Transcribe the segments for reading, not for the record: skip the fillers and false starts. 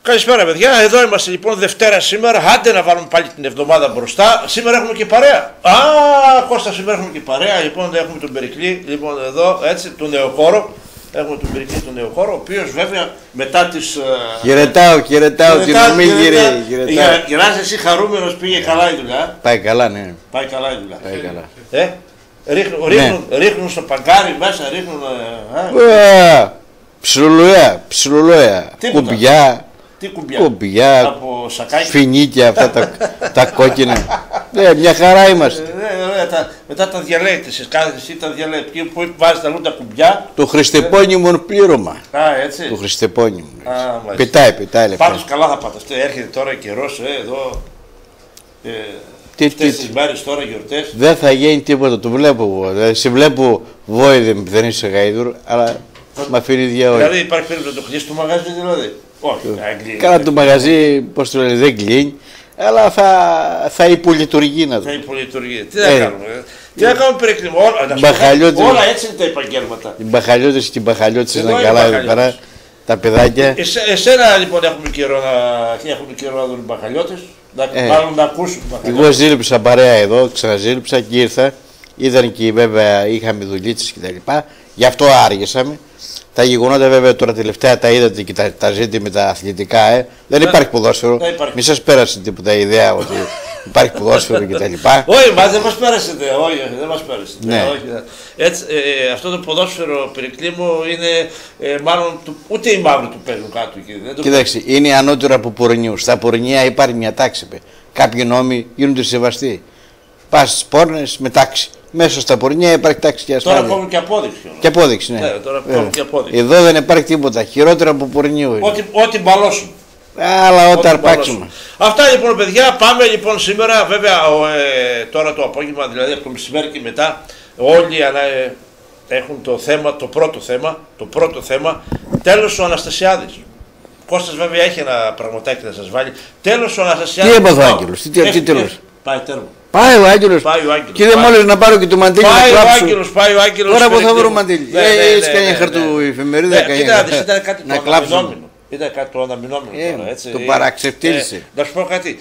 Καλησπέρα, παιδιά. Εδώ είμαστε λοιπόν Δευτέρα σήμερα. Άντε να βάλουμε πάλι την εβδομάδα μπροστά. Σήμερα έχουμε και παρέα. Κώστα, σήμερα έχουμε και παρέα. Λοιπόν, έχουμε τον Περικλή. Λοιπόν, εδώ έτσι, τον Νεοχώρο. Έχουμε τον Περικλή, τον Νεοχώρο, ο οποίος βέβαια μετά τις. Χαιρετάω, την ομίγυρη. Γυράζει εσύ χαρούμενος, πήγε καλά η δουλειά. Πάει καλά, ναι. Πάει καλά η δουλειά. Πάει καλά. Ρίχνουν στο παγκάρι μέσα, ρίχνουν. Ψιλολοέα. Κουμπιά. Τι κουμπιά, από σακάκι. Φινίκια αυτά τα κόκκινα. Μια χαρά είμαστε. Μετά τα διαλέγετε εσείς, εσύ τα διαλέγετε. Που βάζετε αλλού τα κουμπιά. Το χριστεπώνυμο πλήρωμα. Έτσι. Το χριστεπώνυμο. Πετάει λεπτά. Πάντως καλά θα πάτε. Έρχεται τώρα καιρός εδώ. Αυτές τις μέρες τώρα γιορτές. Δεν θα γίνει τίποτα, το βλέπω εγώ. Σε βλέπω βόηδε, δεν είσαι γαϊδούρ, αλλά με αφήνει διαόλια. Δηλαδή υπάρχει περίπτωση να το κλείσει το μαγαζί δηλαδή. Όχι, καλά το μαγαζί, πώς το λένε, δεν κλείνει, αλλά θα υπολειτουργεί να το. Θα υπολειτουργεί. Τι να κάνουμε. Τι να κάνουμε Περικλή. Όλα έτσι είναι τα επαγγέλματα. Οι μπαχαλιώτες και οι μπαχαλιώτες είναι καλά εδώ πέρα. Τα παιδάκια. Εσένα λοιπόν έχουμε καιρό να δουν οι μπαχαλιώτες. Μάλλον να ακούσουν. Εγώ ζήλεψα παρέα εδώ, ξαναζήλεψα και ήρθα. Είδαν και βέβαια είχαμε δουλίτσες κτλ. Γι' αυτό άργησαμε. Τα γεγονότα βέβαια τώρα τελευταία τα είδατε και τα ζείτε με τα αθλητικά. Δεν υπάρχει ποδόσφαιρο. Μη σας πέρασε τίποτα ιδέα ότι υπάρχει ποδόσφαιρο κτλ. Όχι, μα δεν μας πέρασε. Όχι, δεν μας πέρασε. Ναι. Έτσι, αυτό το ποδόσφαιρο Περικλή μου είναι μάλλον ούτε οι μαύροι του παίζουν κάτω εκεί. Κοιτάξτε, είναι ανώτερο από πορνιού. Στα πορνιά υπάρχει μια τάξη. Κάποιοι νόμοι γίνονται σεβαστοί. Πας στις πόρνες με τάξη. Μέσα στα πορνιά υπάρχει τάξη και ασφάλεια. Τώρα ακόμη και απόδειξη. Και απόδειξη, ναι. Τώρα ακόμη και απόδειξη. Εδώ δεν υπάρχει τίποτα. Χειρότερο από πορνιού. Ό,τι μπαλώσουν. Αλλά όταν αρπάξουμε. Αυτά λοιπόν, παιδιά. Πάμε λοιπόν σήμερα. Βέβαια, τώρα το απόγευμα, δηλαδή από το μεσημέρι και μετά, όλοι έχουν το θέμα, το πρώτο θέμα. Τέλος ο Αναστασιάδης. Κώστας βέβαια έχει ένα πραγματάκι να σας βάλει. Τέλος ο Αναστασιάδης. Τι έπαθε ο Άγγελος, τι τέλος. Πάει τέρμα. Πάει ο Άγγελος. Και δεν μόλις να πάρω και το μαντήλι να κλάψω. Πάει ο Άγγελος. Τώρα που θα βρω μαντήλι. Έχεις κάνει χαρτού εφημερίδα. Ήταν κάτι το αναμεινόμενο. Ήταν κάτι το αναμεινόμενο τώρα. Το παραξευτήλισε. Να σου πω κάτι.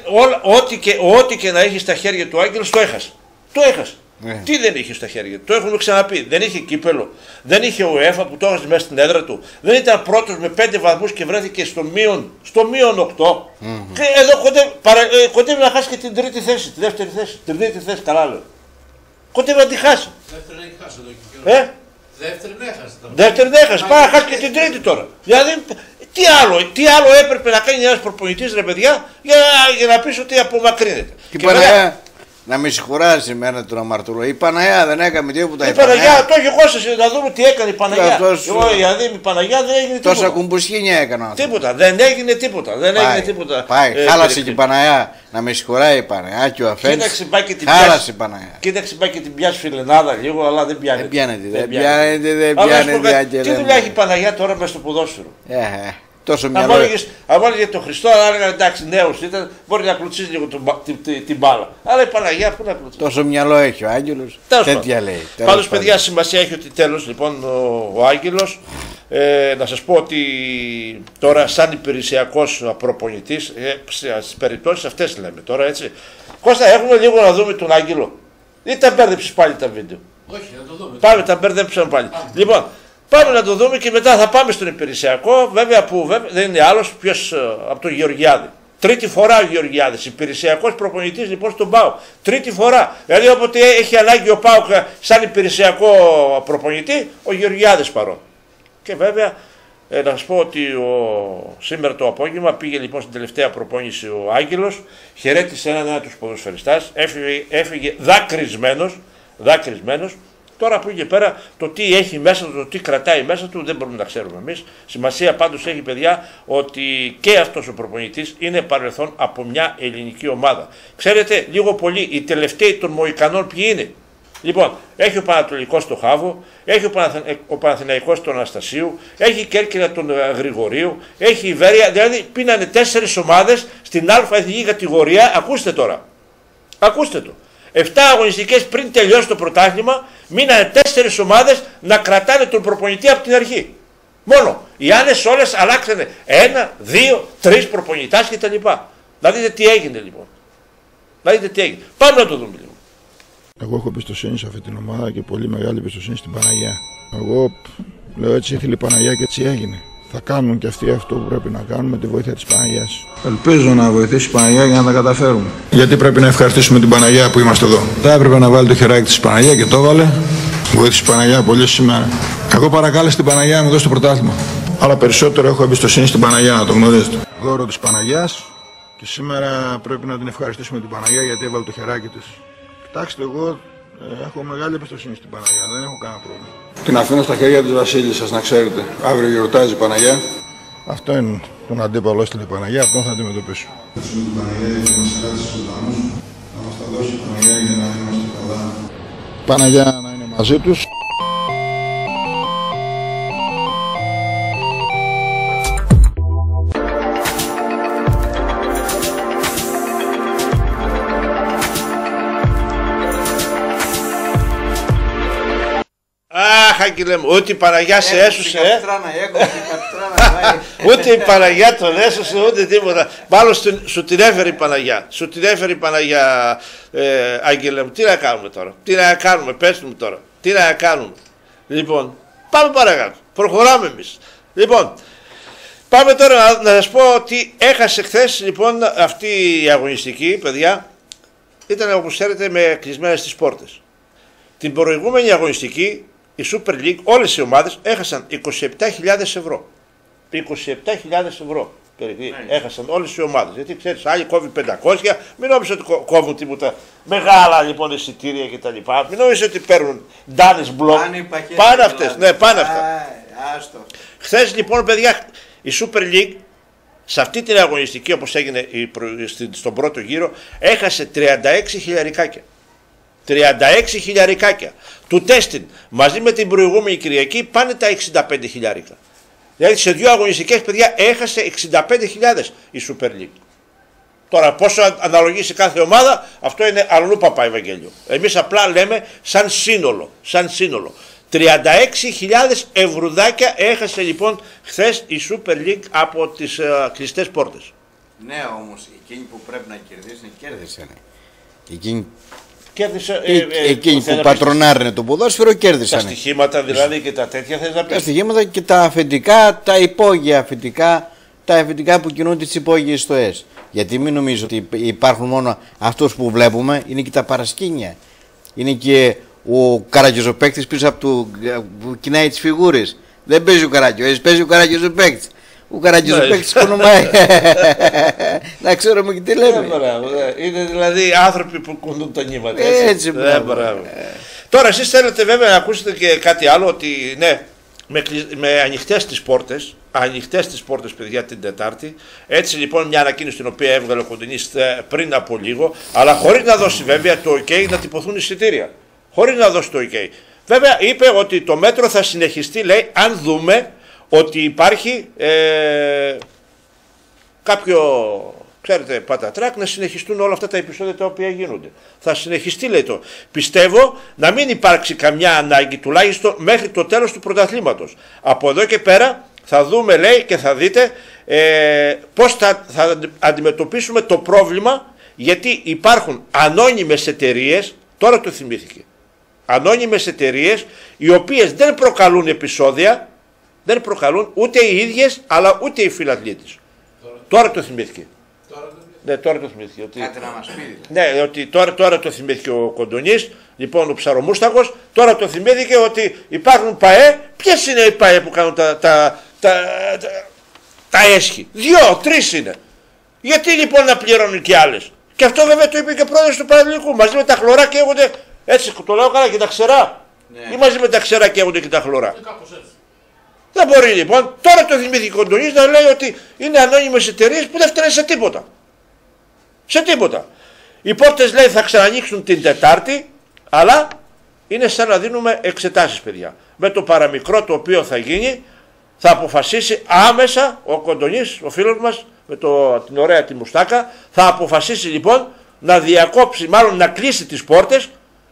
Ό,τι και να έχει στα χέρια του Άγγελος το έχασε. Το έχασε. Τι δεν είχε στα χέρια του, το έχουμε ξαναπεί. Δεν είχε κύπελο, δεν είχε UEFA που το έχασε μέσα στην έδρα του. Δεν ήταν πρώτος με 5 βαθμούς και βρέθηκε στο μείον 8. Και εδώ κοντεύει να χάσει και την τρίτη θέση, τη δεύτερη θέση. Την τρίτη θέση, καλά λέω. Κοντεύει να τη χάσει. Δεύτερη έχει χάσει εδώ και καιρό. Δεύτερη έχασε. Πάει να χάσει και την τρίτη τώρα. Δηλαδή, τι άλλο έπρεπε να κάνει ένας προπονητής, ρε παιδιά, για να πεις ότι απομακρύνεται. Να με συγχωράσει εμένα τον αμαρτωλό. Η Παναγιά δεν έκανε τίποτα. Η Παναγιά, το έχει Κώστας, να δούμε τι έκανε η Παναγιά. Η Παναγιά δεν έγινε τίποτα. Τόσα κουμπουσχήνια έκανα. Τίποτα, δεν έγινε τίποτα. Πάει, χάλασε και η Παναγιά. Να με συγχωράει η Παναγιά και ο Αφέντης. Χάλασε η Παναγιά. Κοίταξε, πάει και την πιάσει φιλενάδα λίγο, αλλά δεν πιάνεται. Δεν πιάνεται. Τι δουλειά έχει η Παναγιά τώρα μέσα στο ποδόσφαιρο. Τόσο μυαλό. Αν βάλει για τον Χριστό, αν έλεγα εντάξει, νέος ήταν, μπορεί να κλουτσίσει λίγο την μπάλα. Αλλά η Παναγιά πού να κλουτσίσει. Τόσο μυαλό έχει ο Άγγελος. Τέτοια λέει. Πάντως, παιδιά, σημασία έχει ότι τέλος λοιπόν ο Άγγελος. Να σας πω ότι τώρα, σαν υπηρεσιακός προπονητής, στις περιπτώσεις αυτές λέμε τώρα έτσι. Κώστα, έχουμε λίγο να δούμε τον Άγγελο. Ή τα μπέρδεψες πάλι τα βίντεο. Όχι, να το δούμε. Πάμε, τα μπέρδεψαμε πάλι. Λοιπόν. Πάμε να το δούμε και μετά θα πάμε στον υπηρεσιακό, βέβαια που δεν είναι άλλος ποιος από τον Γεωργιάδη. Τρίτη φορά ο Γεωργιάδης, υπηρεσιακός προπονητής λοιπόν στον ΠΑΟΚ. Τρίτη φορά. Δηλαδή όποτε έχει ανάγκη ο ΠΑΟΚ σαν υπηρεσιακό προπονητή, ο Γεωργιάδης παρόν. Και βέβαια να σας πω ότι σήμερα το απόγευμα πήγε λοιπόν στην τελευταία προπόνηση ο Άγγελος, χαιρέτησε έναν τους ποδοσφαιριστάς, έφυγε δάκρυσμένος. Τώρα που εκεί πέρα το τι έχει μέσα του, το τι κρατάει μέσα του δεν μπορούμε να ξέρουμε εμείς. Σημασία πάντως έχει, παιδιά, ότι και αυτός ο προπονητής είναι παρελθόν από μια ελληνική ομάδα. Ξέρετε, λίγο πολύ οι τελευταίοι των Μοϊκανών ποιοι είναι. Λοιπόν, έχει ο Πανατολικός τον Χάβο, έχει ο Παναθηναϊκός τον Αναστασίου, έχει η Κέρκυρα τον Γρηγορίου, έχει η Βέρεια, δηλαδή πίνανε 4 ομάδες στην α εθνική κατηγορία, ακούστε τώρα, ακούστε το. 7 αγωνιστικές πριν τελειώσει το πρωτάθλημα, μείνανε 4 ομάδες να κρατάνε τον προπονητή από την αρχή. Μόνο. Οι άλλες όλες αλλάξανε 1, 2, 3 προπονητάς κτλ. Να δείτε τι έγινε λοιπόν. Να δείτε τι έγινε. Πάμε να το δούμε λίγο. Εγώ έχω εμπιστοσύνη σε αυτή την ομάδα και πολύ μεγάλη εμπιστοσύνη στην Παναγιά. Εγώ λέω έτσι ήθελε η Παναγιά και έτσι έγινε. Θα κάνουν και αυτοί αυτό που πρέπει να κάνουν με τη βοήθεια της Παναγιάς. Ελπίζω να βοηθήσει η Παναγιά για να τα καταφέρουμε. Γιατί πρέπει να ευχαριστήσουμε την Παναγιά που είμαστε εδώ. Θα έπρεπε να βάλει το χεράκι της Παναγιά και το έβαλε. Βοήθησε η Παναγιά πολύ σήμερα. Εγώ παρακάλεσα την Παναγιά να μου δώσει το πρωτάθλημα. Αλλά περισσότερο έχω εμπιστοσύνη στην Παναγιά, να το γνωρίζετε. Δώρο της Παναγιάς και σήμερα πρέπει να την ευχαριστήσουμε την Παναγιά γιατί έβαλε το χεράκι της. Κοιτάξτε, εγώ έχω μεγάλη εμπιστοσύνη στην Παναγιά, δεν έχω κανένα πρόβλημα. Την αφήνω στα χέρια της Βασίλισσας, να ξέρετε. Αύριο γιορτάζει η Παναγιά. Αυτό είναι τον αντίπαλο, έστειλε η Παναγιά, αυτόν θα αντιμετωπίσω. Την Παναγιά για να μας κράτησε στους ζωντανούς, να μας τα δώσει η Παναγιά για να είμαστε καλά. Παναγιά να είναι μαζί τους. Αχ, Άγγελε μου, ούτε η Παναγιά σε έσωσε. Ούτε η Παναγιά τον έσωσε, ούτε τίποτα. Μάλλον σου την έφερε η Παναγιά. Σου την έφερε η Παναγιά, Άγγελε μου. Τι να κάνουμε τώρα. Τι να κάνουμε, πες μου τώρα. Τι να κάνουμε. Λοιπόν, πάμε παρακάτω. Προχωράμε εμείς. Λοιπόν, πάμε τώρα να σας πω ότι έχασε χθες, λοιπόν, αυτή η αγωνιστική, παιδιά. Ήταν, όπως ξέρετε, με κλεισμένες τις πόρτες. Την προηγούμενη αγωνιστική, η Super League, όλες οι ομάδες έχασαν 27.000 ευρώ. 27.000 ευρώ περίπου έχασαν όλες οι ομάδες. Γιατί ξέρεις, άλλοι κόβουν 500, μην νόμιζες ότι κόβουν τίποτα μεγάλα λοιπόν εισιτήρια κτλ. Μην νόμιζες ότι παίρνουν ντάνες μπλοκ. Πάνε αυτές, ναι, πάνε αυτά. Χθες λοιπόν, παιδιά, η Super League σε αυτή την αγωνιστική, όπως έγινε στον πρώτο γύρο, έχασε 36 χιλιαρικάκια. 36 χιλιαρικάκια. Του τέστην μαζί με την προηγούμενη Κυριακή πάνε τα 65 χιλιάρικα. Δηλαδή σε δύο αγωνιστικές, παιδιά, έχασε 65.000 η Super League. Τώρα πόσο αναλογεί σε κάθε ομάδα, αυτό είναι αλλού παπά Ευαγγέλιο. Εμείς απλά λέμε σαν σύνολο. Σαν σύνολο. 36.000 ευρουδάκια έχασε λοιπόν χθες η Super League από τις κλειστές πόρτες. Ναι, όμως εκείνοι που πρέπει να κερδίσουν κέρδισαν. Εκείνοι που πατρονάρνε το ποδόσφαιρο κέρδισαν. Τα στοιχήματα δηλαδή και τα τέτοια θες να πεις. Τα στοιχήματα και τα αφεντικά, τα υπόγεια αφεντικά, τα αφεντικά που κινούνται τις υπόγειες στοές. Γιατί μην νομίζω ότι υπάρχουν μόνο αυτούς που βλέπουμε, είναι και τα παρασκήνια. Είναι και ο Καραγκιόζοπαίκτης πίσω από το που κοινάει τις φιγούρες. Δεν παίζει ο Καραγκιόζης, παίζει ο Καραγκιόζοπαίκτης. Ο Καραγκιόζοπαίκτης κονομάει. Να ξέρουμε και τι λέμε. Είναι δηλαδή άνθρωποι που κουνούν τα νήματα. Έτσι, Τώρα εσείς θέλετε βέβαια να ακούσετε και κάτι άλλο, ότι ναι, με ανοιχτές τις πόρτες, παιδιά, την Τετάρτη. Έτσι λοιπόν μια ανακοίνωση την οποία έβγαλε ο Κοντονής πριν από λίγο, αλλά χωρίς να δώσει βέβαια το OK να τυπωθούν εισιτήρια. Χωρίς να δώσει το OK. Βέβαια είπε ότι το μέτρο θα συνεχιστεί, λέει, αν δούμε ότι υπάρχει κάποιο, ξέρετε, πατατράκ, να συνεχιστούν όλα αυτά τα επεισόδια τα οποία γίνονται. Θα συνεχιστεί, λέει το. Πιστεύω να μην υπάρξει καμιά ανάγκη, τουλάχιστον μέχρι το τέλος του πρωταθλήματος. Από εδώ και πέρα θα δούμε, λέει, και θα δείτε πώς θα αντιμετωπίσουμε το πρόβλημα, γιατί υπάρχουν ανώνυμες εταιρείες, τώρα το θυμήθηκε, ανώνυμες εταιρείες οι οποίες δεν προκαλούν επεισόδια, δεν προκαλούν ούτε οι ίδιες αλλά ούτε οι φιλαθλίτες. Τώρα το θυμήθηκε. Ναι, τώρα το θυμήθηκε. Ότι... Κάτι να μας πει. Ναι, ότι τώρα το θυμήθηκε ο Κοντονής, λοιπόν ο Ψαρομούστακος, τώρα το θυμήθηκε ότι υπάρχουν ΠΑΕ. Ποιες είναι οι ΠΑΕ που κάνουν τα έσχη? 2-3 είναι. Γιατί λοιπόν να πληρώνουν και άλλες? Και αυτό βέβαια το είπε και ο πρόεδρος του Παναθηναϊκού. Μαζί με τα χλωρά καίγονται, έτσι το λέω καλά, και τα ξερά. Ναι. Ή μαζί με τα ξερά καίγονται και τα χλωρά. Δεν μπορεί λοιπόν, τώρα το θυμήθηκε ο Κοντονής να λέει ότι είναι ανώνυμες εταιρείες που δεν φταίνουν σε τίποτα. Σε τίποτα. Οι πόρτες, λέει, θα ξανανοίξουν την Τετάρτη, αλλά είναι σαν να δίνουμε εξετάσεις, παιδιά. Με το παραμικρό το οποίο θα γίνει, θα αποφασίσει άμεσα ο Κοντονής, ο φίλος μας, με την ωραία τη μουστάκα, θα αποφασίσει λοιπόν να διακόψει, μάλλον να κλείσει τις πόρτες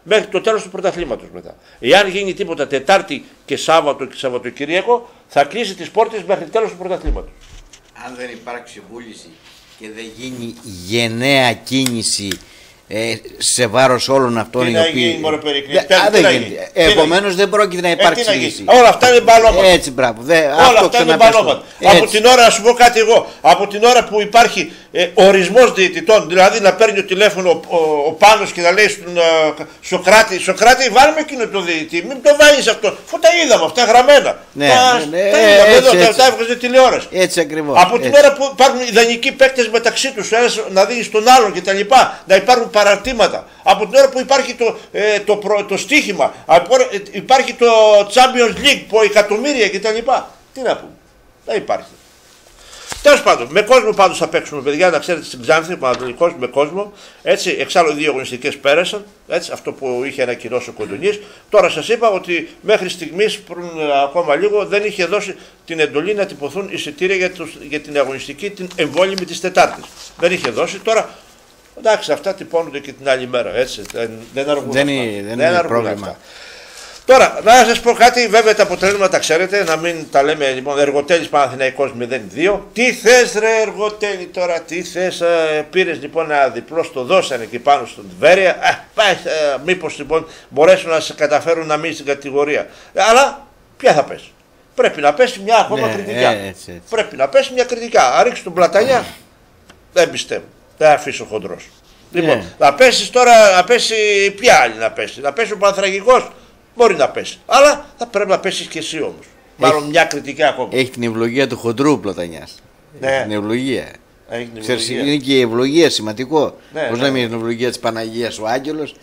μέχρι το τέλος του πρωταθλήματος μετά. Εάν γίνει τίποτα Τετάρτη και Σάββατο και Σαββατοκύριακο, θα κλείσει τις πόρτες μέχρι το τέλος του πρωταθλήματος. Αν δεν υπάρξει βούληση και δεν γίνει γενναία κίνηση σε βάρος όλων αυτών οι οποίοι. Επομένως δεν πρόκειται να υπάρξει λύση. Όλα αυτά είναι μπαλώματα. Έτσι, μπράβο. Όλα αυτά είναι μπαλώματα. Από την ώρα, να σου πω κάτι εγώ, από την ώρα που υπάρχει ορισμός διαιτητών, δηλαδή να παίρνει το τηλέφωνο ο Πάνος και να λέει στον Σοκράτη, βάλουμε εκείνο το διαιτητή, μην το βάλεις αυτό. Αφού τα είδαμε αυτά γραμμένα. Τα έβγαζε τηλεόραση. Έτσι ακριβώς. Από την ώρα που υπάρχουν ιδανικοί παίκτες μεταξύ τους, ένας να δίνει στον άλλον κτλ. Να υπάρχουν παραρτήματα. Από την ώρα που υπάρχει το στοίχημα, υπάρχει το Champions League που εκατομμύρια κτλ. Τι να πούμε. Δεν υπάρχει. Τέλος πάντων, με κόσμο πάντως θα παίξουμε, παιδιά, να ξέρετε, στην Ξάνθη, Πανατολικός, με κόσμο. Έτσι, εξάλλου 2 αγωνιστικές πέρασαν. Έτσι, αυτό που είχε ανακοινώσει ο Κοντονής. Τώρα σας είπα ότι μέχρι στιγμής, πριν ακόμα λίγο, δεν είχε δώσει την εντολή να τυπωθούν εισιτήρια για την αγωνιστική, την εμβόλυμη της Τετάρτης. Δεν είχε δώσει. Τώρα, εντάξει, αυτά τυπώνονται και την άλλη μέρα. Έτσι, δεν αργούν. Δεν είναι πρόβλημα. Αυτά. Τώρα, να σας πω κάτι, βέβαια τα αποτελέσματα τα ξέρετε, να μην τα λέμε, λοιπόν, Εργοτέλης Παναθηναϊκός 0-2. Τι θες ρε Εργοτέλη τώρα, τι θες, πήρες λοιπόν ένα διπλό, στο δώσανε εκεί πάνω στον Τβέρια, μήπως λοιπόν μπορέσουν να σε καταφέρουν να μείνει στην κατηγορία. Αλλά, ποια θα πέσει. Πρέπει να πέσει μια ακόμα κριτικά. Έτσι. Πρέπει να πέσει μια κριτικά. Αν ρίξει τον Πλατανιά, δεν πιστεύω, δεν αφήσω χοντρός. Λοιπόν, να πέσει τώρα, να πέσει ποια άλλη να πέσει. Να πέσει ο Παναθραγικός. Μπορεί να πέσει. Αλλά θα πρέπει να πέσει και εσύ όμως. Μάλλον μια κριτική ακόμα. Έχει την ευλογία του χοντρού Πλατανιάς. Ναι. Έχει την ευλογία. Ξέρεις, είναι και η ευλογία σημαντικό. Πώς να μην είναι η ευλογία της Παναγίας ο Άγγελος.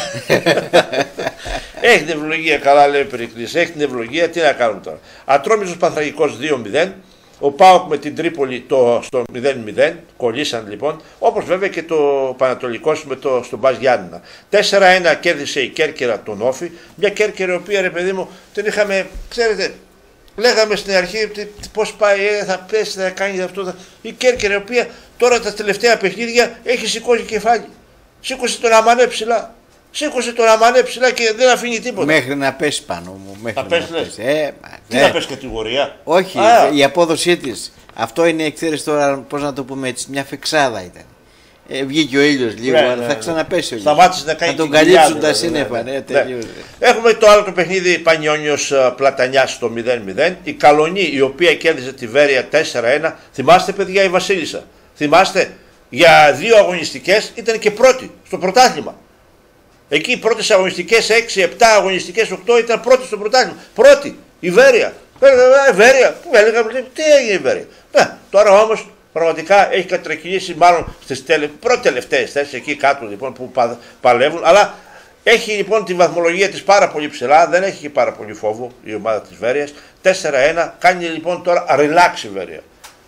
Έχει την ευλογία, καλά λέει ο Περικλής. Έχει την ευλογία, τι να κάνουμε τώρα. Ατρόμητος Παναθραγικός 2-0. Ο ΠΑΟΚ με την Τρίπολη στο 0-0, κολλήσαν λοιπόν, όπως βέβαια και το Πανατολικός στον Μπας Γιάννηνα. 4-1 κέρδισε η Κέρκυρα τον Όφη, μια Κέρκυρα η οποία, ρε παιδί μου, την είχαμε, ξέρετε, λέγαμε στην αρχή πώς πάει, θα πέσει, θα κάνει αυτό. Η Κέρκυρα η οποία τώρα τα τελευταία παιχνίδια έχει σηκώσει κεφάλι, σήκωσε τον Αμανέ ψηλά. Σήκωσε τον Αμανέ ψηλά και δεν αφήνει τίποτα. Μέχρι να πέσει πάνω μου. Θα πέσει, λες. Τι να πέσει κατηγορία. Όχι, η απόδοσή της. Αυτό είναι, ξέρεις τώρα, πώς να το πούμε έτσι, μια φεξάδα ήταν. Βγήκε ο ήλιος λίγο, αλλά θα ξαναπέσει ο ήλιος. Σταμάτησε να κάνει. Θα τον καλύψουν τα σύννεφα. Έχουμε το άλλο το παιχνίδι Πανιόνιος Πλατανιάς στο 0-0. Η Καλονή, η οποία κέρδισε τη Βέρεια 4-1. Θυμάστε, παιδιά, η Βασίλισσα. Θυμάστε, για 2 αγωνιστικές ήταν και πρώτη στο πρωτάθλημα. Εκεί οι πρώτες αγωνιστικές, 6-7 αγωνιστικές, 8 ήταν πρώτη στο πρωτάθλημα. Πρώτη, η Βέρεια. Βέρεια, τι έγινε η Βέρεια. Τώρα όμως πραγματικά έχει κατρακυλήσει μάλλον στις πρώτες-τελευταίες θέσεις εκεί κάτω λοιπόν που παλεύουν. Αλλά έχει λοιπόν τη βαθμολογία της πάρα πολύ ψηλά, δεν έχει και πάρα πολύ φόβο η ομάδα της Βέρειας. 4-1, κάνει λοιπόν τώρα relax η Βέρεια.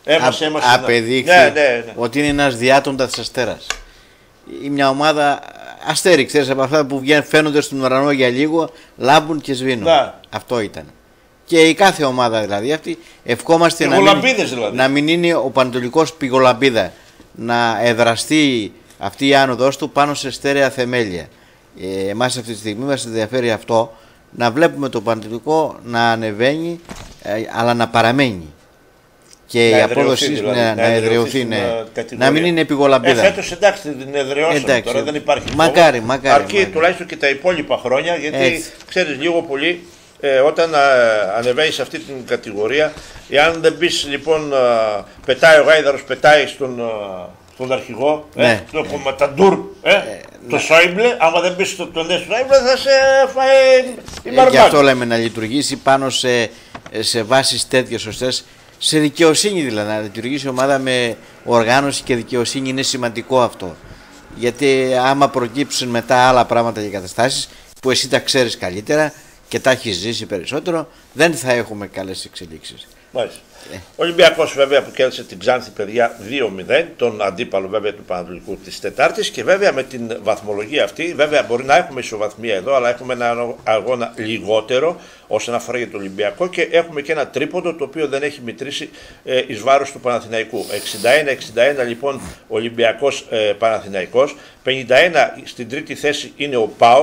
Απεδείχθη ότι είναι ένας διάτοντας Αστέρας. Είναι μια ομάδα αστέρι, ξέρεις, από αυτά που φαίνονται στον ουρανό για λίγο, λάμπουν και σβήνουν. Αυτό ήταν. Και η κάθε ομάδα δηλαδή αυτή ευχόμαστε να μην είναι ο Πανατολικός πηγολαμπίδα, να εδραστεί αυτή η άνοδος του πάνω σε στέρεα θεμέλια. Εμάς αυτή τη στιγμή μας ενδιαφέρει αυτό, να βλέπουμε το Πανατολικό να ανεβαίνει αλλά να παραμένει. Και η απόδοση να εδραιωθεί, να μην είναι επιγολαμπίδα. Φέτος εντάξει την εδραιώσαμε, τώρα δεν υπάρχει μακάρι, αρκεί τουλάχιστον και τα υπόλοιπα χρόνια, γιατί ξέρεις λίγο πολύ όταν ανεβαίνει σε αυτή την κατηγορία, εάν δεν μπεις λοιπόν, πετάει ο Γάιδαρος, πετάει στον αρχηγό, το Κομματαντούρ, το Σόιμπλε, άμα δεν μπεις στον Σόιμπλε θα σε φάει η μαρμάτα. Γι' αυτό λέμε να λειτουργήσει πάνω σε βάσεις τέτοιες σωστές. Σε δικαιοσύνη δηλαδή, να λειτουργήσει η ομάδα με οργάνωση και δικαιοσύνη είναι σημαντικό αυτό. Γιατί άμα προκύψουν μετά άλλα πράγματα και καταστάσεις που εσύ τα ξέρεις καλύτερα και τα έχεις ζήσει περισσότερο, δεν θα έχουμε καλές εξελίξεις. Μάλιστα. Ο Ολυμπιακός βέβαια που κέρδισε την Ξάνθη, παιδιά, 2-0, τον αντίπαλο βέβαια του Πανατολικού της Τετάρτης, και βέβαια με την βαθμολογία αυτή, βέβαια μπορεί να έχουμε ισοβαθμία εδώ, αλλά έχουμε ένα αγώνα λιγότερο όσον αφορά για το Ολυμπιακό και έχουμε και ένα τρίποντο το οποίο δεν έχει μετρήσει εις βάρος του Παναθηναϊκού. 61-61 λοιπόν Ολυμπιακός Παναθηναϊκός, 51 στην τρίτη θέση είναι ο ΠΑΟΚ,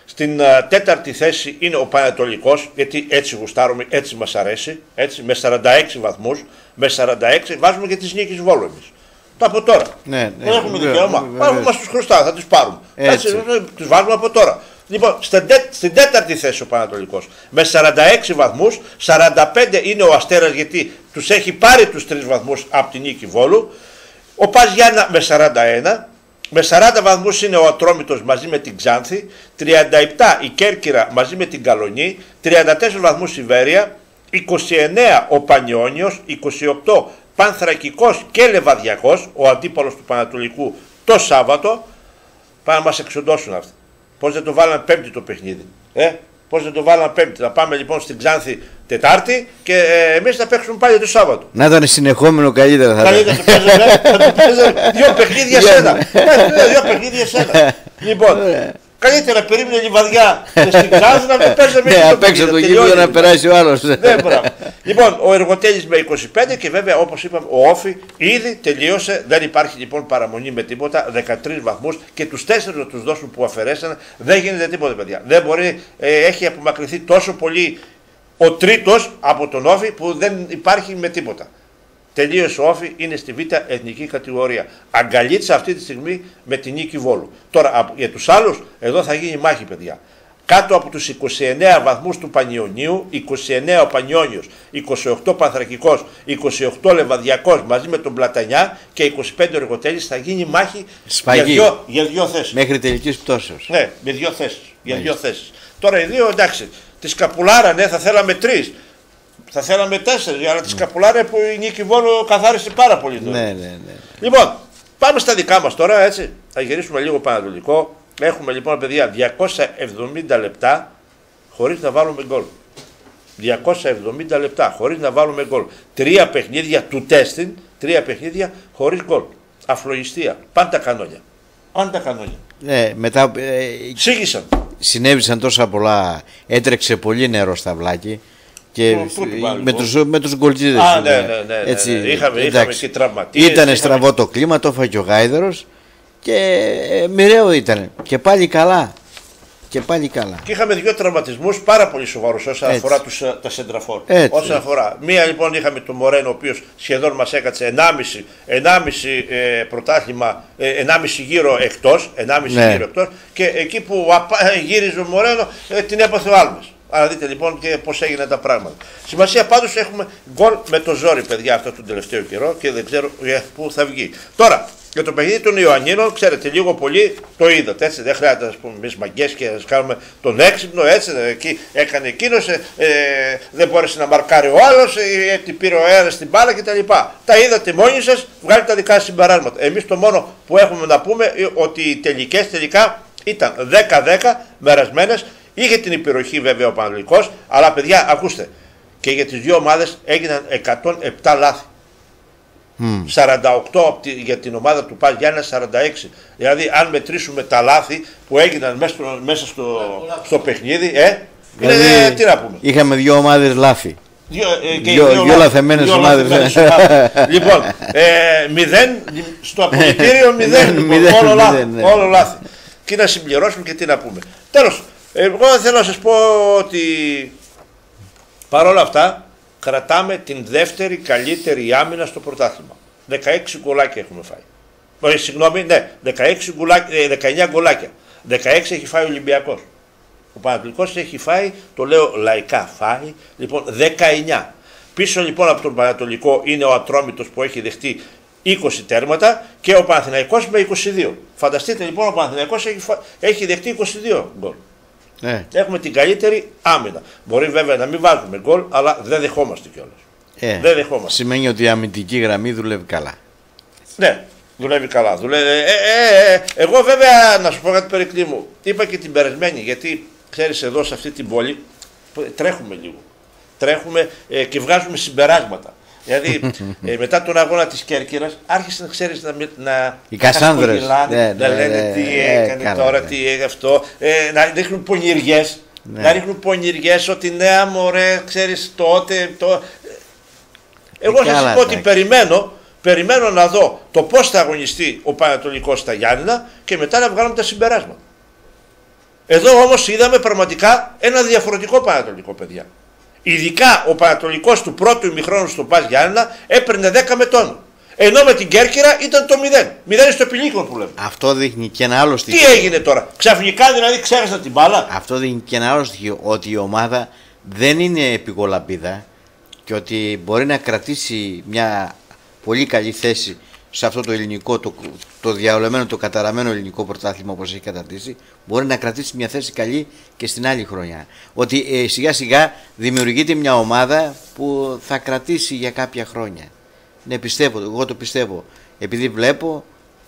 Στην τέταρτη θέση είναι ο Πανατολικός, γιατί έτσι γουστάρουμε, έτσι μας αρέσει, έτσι, με 46 βαθμούς, με 46 βάζουμε και τις Νίκης Βόλου εμείς. Το από τώρα. Ναι, δεν έχουμε δικαίωμα. Αφού μας τους χρωστά, θα τους πάρουμε. Έτσι, τους βάζουμε από τώρα. Λοιπόν, στην τέταρτη θέση ο Πανατολικός, με 46 βαθμούς, 45 είναι ο Αστέρας, γιατί τους έχει πάρει τους 3 βαθμούς από την Νίκη Βόλου. Ο Πας Γιάννα με 41. Με 40 βαθμούς είναι ο Ατρόμητος μαζί με την Ξάνθη, 37 η Κέρκυρα μαζί με την Καλονή, 34 βαθμούς η Βέρεια, 29 ο Πανιόνιος, 28 Πανθρακικός και Λεβαδιακός, ο αντίπαλος του Πανατολικού το Σάββατο. Πάνε να μας εξοντώσουν αυτοί. Πώς δεν το βάλαμε Πέμπτη το παιχνίδι. Πώς δεν το βάλαμε Πέμπτη. Θα πάμε λοιπόν στην Ξάνθη Τετάρτη και εμείς θα παίξουμε πάλι το Σάββατο. Να ήταν συνεχόμενο καλύτερα. Καλύτερα θα παίζαμε 2 παιχνίδια σένα. 2 παιχνίδια σένα. Λοιπόν, καλύτερα περίμενε Λιβαδιά και στην Ξάνθη να μην παίζαμε. Ναι, απ' έξω το γήπεδο να περάσει ο άλλος. Λοιπόν, ο Εργοτέλης με 25 και βέβαια όπως είπαμε ο Όφη ήδη τελείωσε. Δεν υπάρχει λοιπόν παραμονή με τίποτα. 13 βαθμούς και τους 4 να τους δώσουν που αφαιρέσανε. Δεν γίνεται τίποτα, παιδιά. Δεν μπορεί, έχει απομακρυνθεί τόσο πολύ ο τρίτος από τον Όφη που δεν υπάρχει με τίποτα. Τελείωσε ο Όφη, είναι στη Β' εθνική κατηγορία. Αγκαλίτσα αυτή τη στιγμή με την Νίκη Βόλου. Τώρα για τους άλλους, εδώ θα γίνει μάχη, παιδιά. Κάτω από τους 29 βαθμούς του Πανιωνίου, 29 ο Πανιόνιος, 28 Πανθρακικός, 28 Λεβαδιακός μαζί με τον Πλατανιά και 25 ο Εργοτέλης, θα γίνει μάχη για 2 θέσεις. Μέχρι τελικής πτώσεως. Ναι, με 2 θέσεις. Για 2 θέσεις. Τώρα οι 2 εντάξει, τη Σκαπουλάρα, ναι, θα θέλαμε 3. Θα θέλαμε 4, αλλά τη Σκαπουλάρα που η Νίκη Βόλου καθάρισε πάρα πολύ. Ναι. Λοιπόν, πάμε στα δικά μας τώρα, έτσι. Θα γυρίσουμε λίγο Πανατολικό. Έχουμε λοιπόν, παιδιά, 270 λεπτά χωρίς να βάλουμε γκολ. 270 λεπτά χωρίς να βάλουμε γκολ. 3 παιχνίδια του τέστην, 3 παιχνίδια χωρίς γκολ. Αφλογιστία. Πάντα κανόνια. Πάντα κανόνια. Ναι, μετά. Σίγησαν. Συνέβησαν τόσα πολλά. Έτρεξε πολύ νερό στα βλάκι. Και με τους γκολτζίδες. Ναι. Είχαμε και τραυματίες. Ήτανε στραβό το κλίμα, το έφαγε ο Γάιδερος και μοιραίο ήταν. Και πάλι καλά. Και είχαμε 2 τραυματισμούς πάρα πολύ σοβαρούς όσον αφορά τα σεντραφόρ. Όσον αφορά. Μία λοιπόν είχαμε τον Μορένο, ο οποίος σχεδόν μας έκατσε 1,5 πρωτάθλημα, 1,5 γύρο εκτός. Και εκεί που γύριζε ο Μορένο την έπαθε ο Άλμας. Άρα δείτε λοιπόν και πώς έγιναν τα πράγματα. Σημασία πάντως έχουμε γκολ με το ζόρι, παιδιά, αυτό τον τελευταίο καιρό και δεν ξέρω πού θα βγει. Τώρα, για το παιχνίδι των Ιωαννίνων, ξέρετε, λίγο πολύ το είδατε. Έτσι, δεν χρειάζεται να πούμε εμείς μαγκές και να κάνουμε τον έξυπνο. Έτσι, εκεί έκανε εκείνος, δεν μπόρεσε να μαρκάρει ο άλλος, πήρε ο ένας την μπάλα κτλ. Τα είδατε μόνοι σας, βγάλετε τα δικά σας συμπεράσματα. Εμείς το μόνο που έχουμε να πούμε ότι οι τελικές τελικά ήταν 10-10 μερασμένες. Είχε την υπεροχή βέβαια ο Πανατολικός, αλλά παιδιά, ακούστε, και για τις 2 ομάδες έγιναν 107 λάθη. 48 για την ομάδα του Πας Γιάννα, 46. Δηλαδή, αν μετρήσουμε τα λάθη που έγιναν μέσα στο παιχνίδι, δηλαδή, τι να πούμε. Είχαμε 2 ομάδες λάθη. 2 λαθεμένες ομάδες. Λοιπόν, 0 στο αποδυτήριο, 0. Όλο λάθη. Και να συμπληρώσουμε και τι να πούμε. Τέλος. Εγώ θέλω να σας πω ότι παρόλα αυτά κρατάμε την δεύτερη καλύτερη άμυνα στο πρωτάθλημα. 16 γκολάκια έχουμε φάει. Συγγνώμη, ναι, 19 γκολάκια. 16 έχει φάει ο Ολυμπιακός. Ο Πανατολικός έχει φάει, το λέω λαϊκά, φάει λοιπόν 19. Πίσω λοιπόν από τον Πανατολικό είναι ο Ατρόμητος που έχει δεχτεί 20 τέρματα και ο Παναθηναϊκός με 22. Φανταστείτε λοιπόν, ο Παναθηναϊκός έχει δεχτεί 22 γκολ. Έχουμε την καλύτερη άμυνα. Μπορεί βέβαια να μην βάζουμε γκολ, αλλά δεν δεχόμαστε κιόλας. Δεν δεχόμαστε. Σημαίνει ότι η αμυντική γραμμή δουλεύει καλά. Ναι, δουλεύει καλά. Εγώ βέβαια, να σου πω κάτι Περικλή μου, είπα και την περασμένη, γιατί ξέρεις εδώ σε αυτή την πόλη τρέχουμε λίγο. Τρέχουμε και βγάζουμε συμπεράσματα. Δηλαδή μετά τον αγώνα της Κέρκυρας άρχισαν, ξέρεις, να οι Κασάνδρες να λένε τι έκανε τώρα, τι έγινε αυτό, να ρίχνουν πονηριές, να ρίχνουν πονηριές ότι ναι μωρέ, ξέρεις τότε. Εγώ θα σας πω ότι περιμένω να δω το πώς θα αγωνιστεί ο Πανατολικός στα Γιάννηνα και μετά να βγάλουμε τα συμπεράσματα. Εδώ όμως είδαμε πραγματικά ένα διαφορετικό Πανατολικό, παιδιά. Ειδικά ο Πανατολικός του πρώτου ημιχρόνου στο Πας Γιάννενα έπαιρνε 10 με τόνο. Ενώ με την Κέρκυρα ήταν το 0. 0 στο πηλίκο που λέμε. Αυτό δείχνει και ένα άλλο στοιχείο. Τι έγινε τώρα, ξαφνικά δηλαδή ξέχασαν την μπάλα. Αυτό δείχνει και ένα άλλο στοιχείο, ότι η ομάδα δεν είναι επικολαπίδα και ότι μπορεί να κρατήσει μια πολύ καλή θέση σε αυτό το ελληνικό, το διαολεμένο, το καταραμένο ελληνικό πρωτάθλημα όπως έχει καταρτήσει, μπορεί να κρατήσει μια θέση καλή και στην άλλη χρονιά. Ότι σιγά σιγά δημιουργείται μια ομάδα που θα κρατήσει για κάποια χρόνια. Ναι, πιστεύω, εγώ το πιστεύω. Επειδή βλέπω...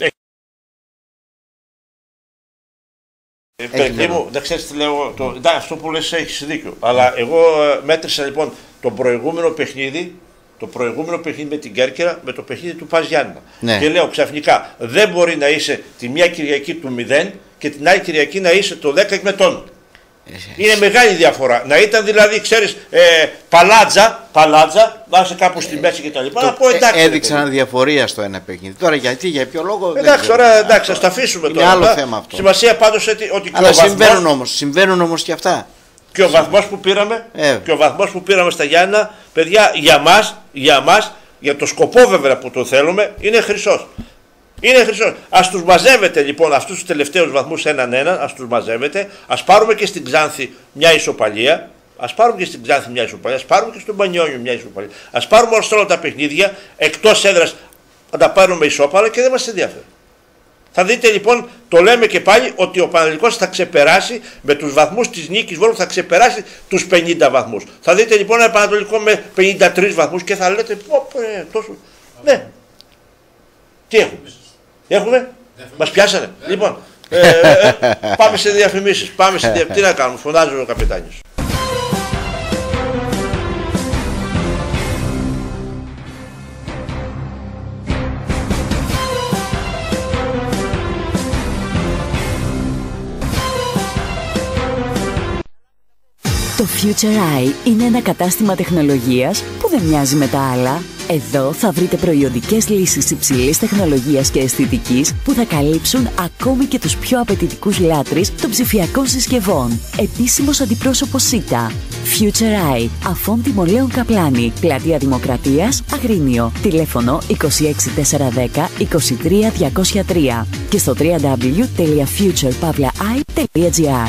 Παιδί μου, δεν ξέρεις τι λέω, αυτό που λες έχεις δίκιο. Αλλά εγώ μέτρησα λοιπόν το προηγούμενο παιχνίδι με την Κέρκυρα με το παιχνίδι του Πας Γιάννενα. Ναι. Και λέω ξαφνικά δεν μπορεί να είσαι τη μια Κυριακή του 0 και την άλλη Κυριακή να είσαι το 10 με τόνο. Είναι μεγάλη διαφορά. Να ήταν δηλαδή, ξέρεις, παλάτζα, να είσαι κάπου στη μέση κτλ. Έδειξαν διαφορία στο ένα παιχνίδι. Τώρα γιατί, για ποιο λόγο. Εντάξει, τώρα εντάξει, ας τα αφήσουμε τώρα. Είναι άλλο θέμα αυτό. Σημασία πάντως ότι αλλά συμβαίνουν όμως και αυτά. Και ο βαθμός που πήραμε, στα Γιάννενα, παιδιά, για μας, για το σκοπό βέβαια που το θέλουμε, είναι χρυσός. Είναι χρυσός. Ας τους μαζεύετε λοιπόν αυτούς τους τελευταίους βαθμούς έναν, ας τους μαζεύετε, ας πάρουμε και στην Ξάνθη μια ισοπαλία, ας πάρουμε και στον Πανιόνιο μια ισοπαλία, ας πάρουμε όλα τα παιχνίδια εκτός έδρας να τα πάρουμε ισόπαλα και δεν μας ενδιαφέρει. Θα δείτε λοιπόν, το λέμε και πάλι, ότι ο Παναθηναϊκός θα ξεπεράσει με τους βαθμούς της νίκης Βόλου, θα ξεπεράσει τους 50 βαθμούς. Θα δείτε λοιπόν ένα Πανατολικό με 53 βαθμούς και θα λέτε τόσο. Ναι. Τι έχουμε. Μας πιάσανε. Λοιπόν, πάμε σε διαφημίσεις. Τι να κάνουμε, φωνάζει ο καπετάνιος. Το Future Eye είναι ένα κατάστημα τεχνολογίας που δεν μοιάζει με τα άλλα. Εδώ θα βρείτε προϊόντικες λύσεις υψηλής τεχνολογίας και αισθητικής που θα καλύψουν ακόμη και τους πιο απαιτητικούς λάτρεις των ψηφιακών συσκευών. Επίσημος αντιπρόσωπος ΣΥΤΑ. Future Eye. Αφών Τιμολέων Καπλάνη. Πλατεία Δημοκρατίας, Αγρίνιο. Τηλέφωνο 26410 23203 και στο www.futurepavlaeye.gr.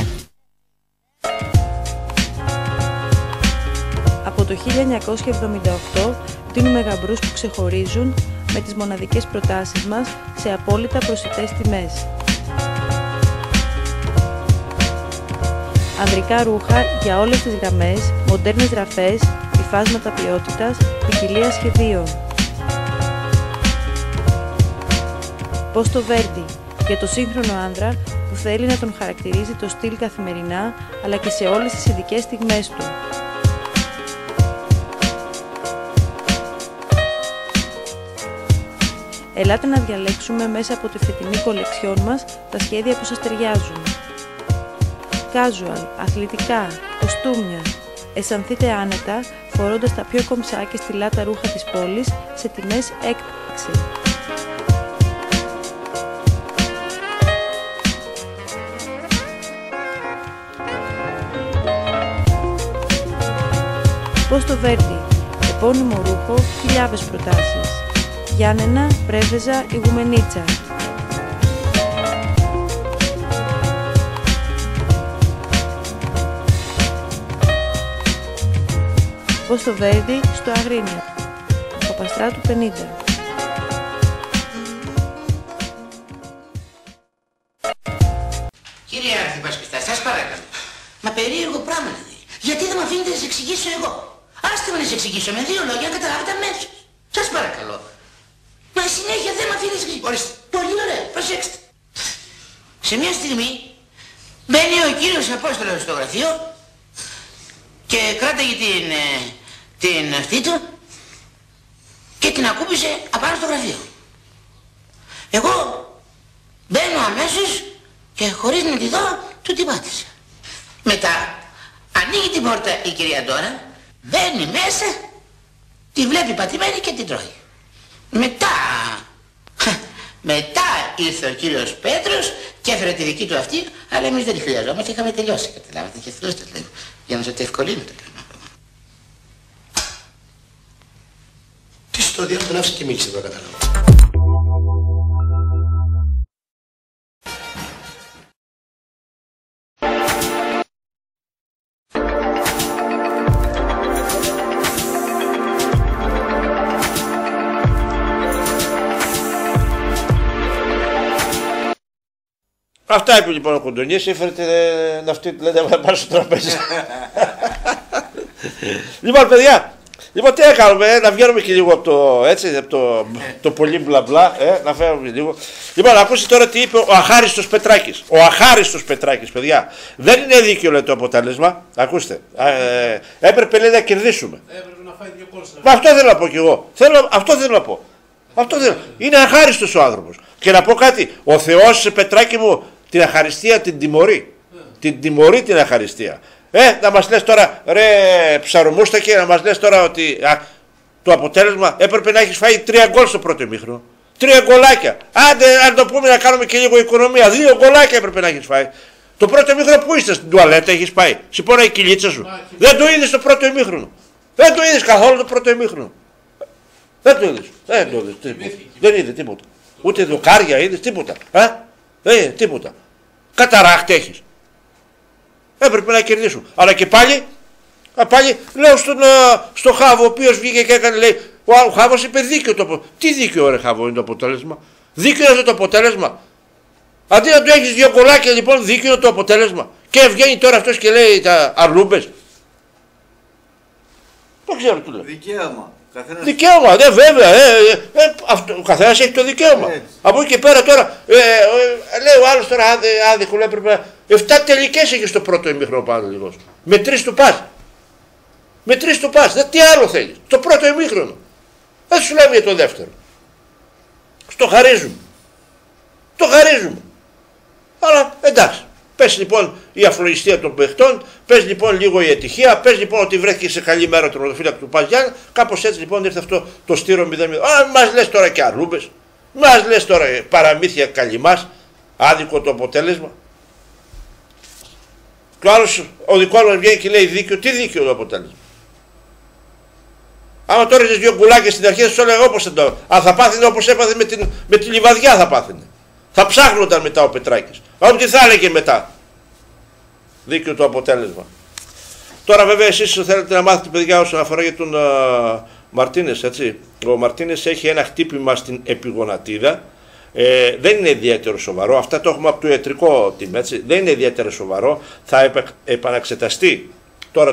Από το 1978 δίνουμε γαμπρούς που ξεχωρίζουν με τις μοναδικές προτάσεις μας σε απόλυτα προσιτές τιμές. Ανδρικά ρούχα για όλες τις γραμμές, μοντέρνες γραφές, υφάσματα ποιότητας, ποικιλία σχεδίων. Πώς το Verdi, για το σύγχρονο άνδρα που θέλει να τον χαρακτηρίζει το στυλ καθημερινά αλλά και σε όλες τις ειδικές στιγμές του. Ελάτε να διαλέξουμε μέσα από τη φετινή κολεξιόν μας τα σχέδια που σας ταιριάζουν. Casual, αθλητικά, κοστούμια. Αισθανθείτε άνετα φορώντας τα πιο κομψά και στυλάτα ρούχα της πόλης σε τιμές έκπληξη. Πώς το Verdi, επώνυμο ρούχο, χιλιάδες προτάσεις. Γιάννενα, Πρέβεζα, Ιγουμενίτσα. Πώς το Verdi στο Αγρίνιο, Παπαστράτου 50. Κύριε Αρχιπασκιστά, σας παρακαλώ. Μα περίεργο πράγμα δηλαδή. Γιατί δεν με αφήνετε να σας εξηγήσω εγώ. Άστε με να σας εξηγήσω με δύο λόγια να καταλάβετε αμέσως. Σας παρακαλώ. Μα συνέχεια δεν με αφήνετε να σας εξηγήσω. Ορίστε. Πολύ ωραία. Προσέξτε. Σε μια στιγμή μπαίνει ο κύριος Απόστολος στο γραφείο και κράταγε την αυτή του και την ακούμπησε απάνω στο γραφείο. Εγώ μπαίνω αμέσως και χωρίς να τη δω του την πάτησα. Μετά ανοίγει την πόρτα η κυρία Ντόρα, μπαίνει μέσα, τη βλέπει πατημένη και την τρώει. Μετά ήρθε ο κύριος Πέτρος και έφερε τη δική του αυτή, αλλά εμείς δεν τη χρειαζόμαστε, είχαμε τελειώσει. Καταλάβατε, και θέλετε λίγο, για να σας το ευκολύνω το πράγμα. Τι στο διάλογο τον άφησε και μίλησε, δεν καταλάβω. Αυτά είπε λοιπόν ο Κοντονής, έφερε αυτή τη λέτε πάνω στο τραπέζι. Λοιπόν παιδιά, λοιπόν τι έκαναμε, να βγαίνουμε και λίγο από το, έτσι, από το πολύ μπλα μπλα, να φέρουμε λίγο. Λοιπόν, ακούστε τώρα τι είπε ο αχάριστος Πετράκης. Ο αχάριστος Πετράκης, παιδιά, δεν είναι δίκαιο λέει το αποτέλεσμα, ακούστε, έπρεπε λέει να κερδίσουμε. Έπρεπε να φάει δύο κόλς. Μα αυτό θέλω να πω κι εγώ, αυτό θέλω να πω. Είναι αχάριστος ο άνθρωπος. Και να πω κάτι, ο Θεός Πετράκη μου την αχαριστία την τιμωρεί. Την τιμωρεί την αχαριστία. Να μας λες τώρα, ρε ψαρομούστακε, να μας λες τώρα ότι το αποτέλεσμα έπρεπε να έχεις φάει 3 γκολ στο πρώτο ημίχρονο. 3 γκολάκια. Άντε, αν το πούμε να κάνουμε και λίγο οικονομία. 2 γκολάκια έπρεπε να έχεις φάει. Το πρώτο ημίχρονο που είστε, στην τουαλέτα έχεις πάει. Σηκώνα η κυλίτσα σου. Δεν το είδες το πρώτο ημίχρονο. Δεν το είδες καθόλου το πρώτο ημίχρονο. Δεν το είδες. Δεν είδε τίποτα. Ούτε δοκάρια είδες, τίποτα. Τίποτα. Καταράχτη έχεις. Έπρεπε να κερδίσουν. Αλλά και πάλι λέω στον Χάβο, ο οποίος βγήκε και έκανε, λέει, ο Χάβος είπε δίκαιο το αποτέλεσμα. Τι δίκαιο ρε Χάβο είναι το αποτέλεσμα. Δίκαιο είναι το αποτέλεσμα. Αντί να του έχεις 2 κολλάκια λοιπόν, δίκαιο είναι το αποτέλεσμα. Και βγαίνει τώρα αυτός και λέει τα αρλούμπες. Δεν ξέρω τι λέω. Δικαίωμα. Δικαίωμα, βέβαια. Ο καθένας έχει το δικαίωμα. Από εκεί και πέρα τώρα, λέει ο άλλος τώρα άδικο, λέει πρέπει να. 7 τελικές έχει στο πρώτο ημίχρονο πάνω λίγο. Με 3 του πας. Με 3 του πας. Τι άλλο θέλεις. Το πρώτο ημίχρονο. Δεν σου λέμε για το δεύτερο. Στο χαρίζουμε. Το χαρίζουμε. Αλλά εντάξει. Πες λοιπόν η αφλογιστία των παιχτών, πες λοιπόν λίγο η ατυχία, πες λοιπόν ότι βρέθηκε σε καλή μέρα το ρωτοφύλακο του Παζιάννη. Κάπως έτσι λοιπόν ήρθε αυτό το στήρο 0-0. Μας λες τώρα και αρλούμπες, μας λες τώρα παραμύθια καλυμάς, άδικο το αποτέλεσμα. Και ο άλλος, ο δικός μας βγαίνει και λέει δίκαιο, τι δίκαιο το αποτέλεσμα. Άμα τώρα είχες 2 γκουλάκια στην αρχή θα σου έλεγα όπως το. Αν θα πάθαινε όπως έπαθε με τη Λιβαδιά θα πάθαινε. Θα ψάχνονταν μετά ο Πετράκης. Αλλά τι θα έλεγε μετά. Δίκαιο το αποτέλεσμα. Τώρα βέβαια εσείς θέλετε να μάθετε παιδιά όσον αφορά για τον Μαρτίνες, έτσι. Ο Μαρτίνες έχει ένα χτύπημα στην επιγονατίδα. Δεν είναι ιδιαίτερο σοβαρό. Αυτά το έχουμε από το ιατρικό team, έτσι. Δεν είναι ιδιαίτερο σοβαρό. Θα επαναξεταστεί τώρα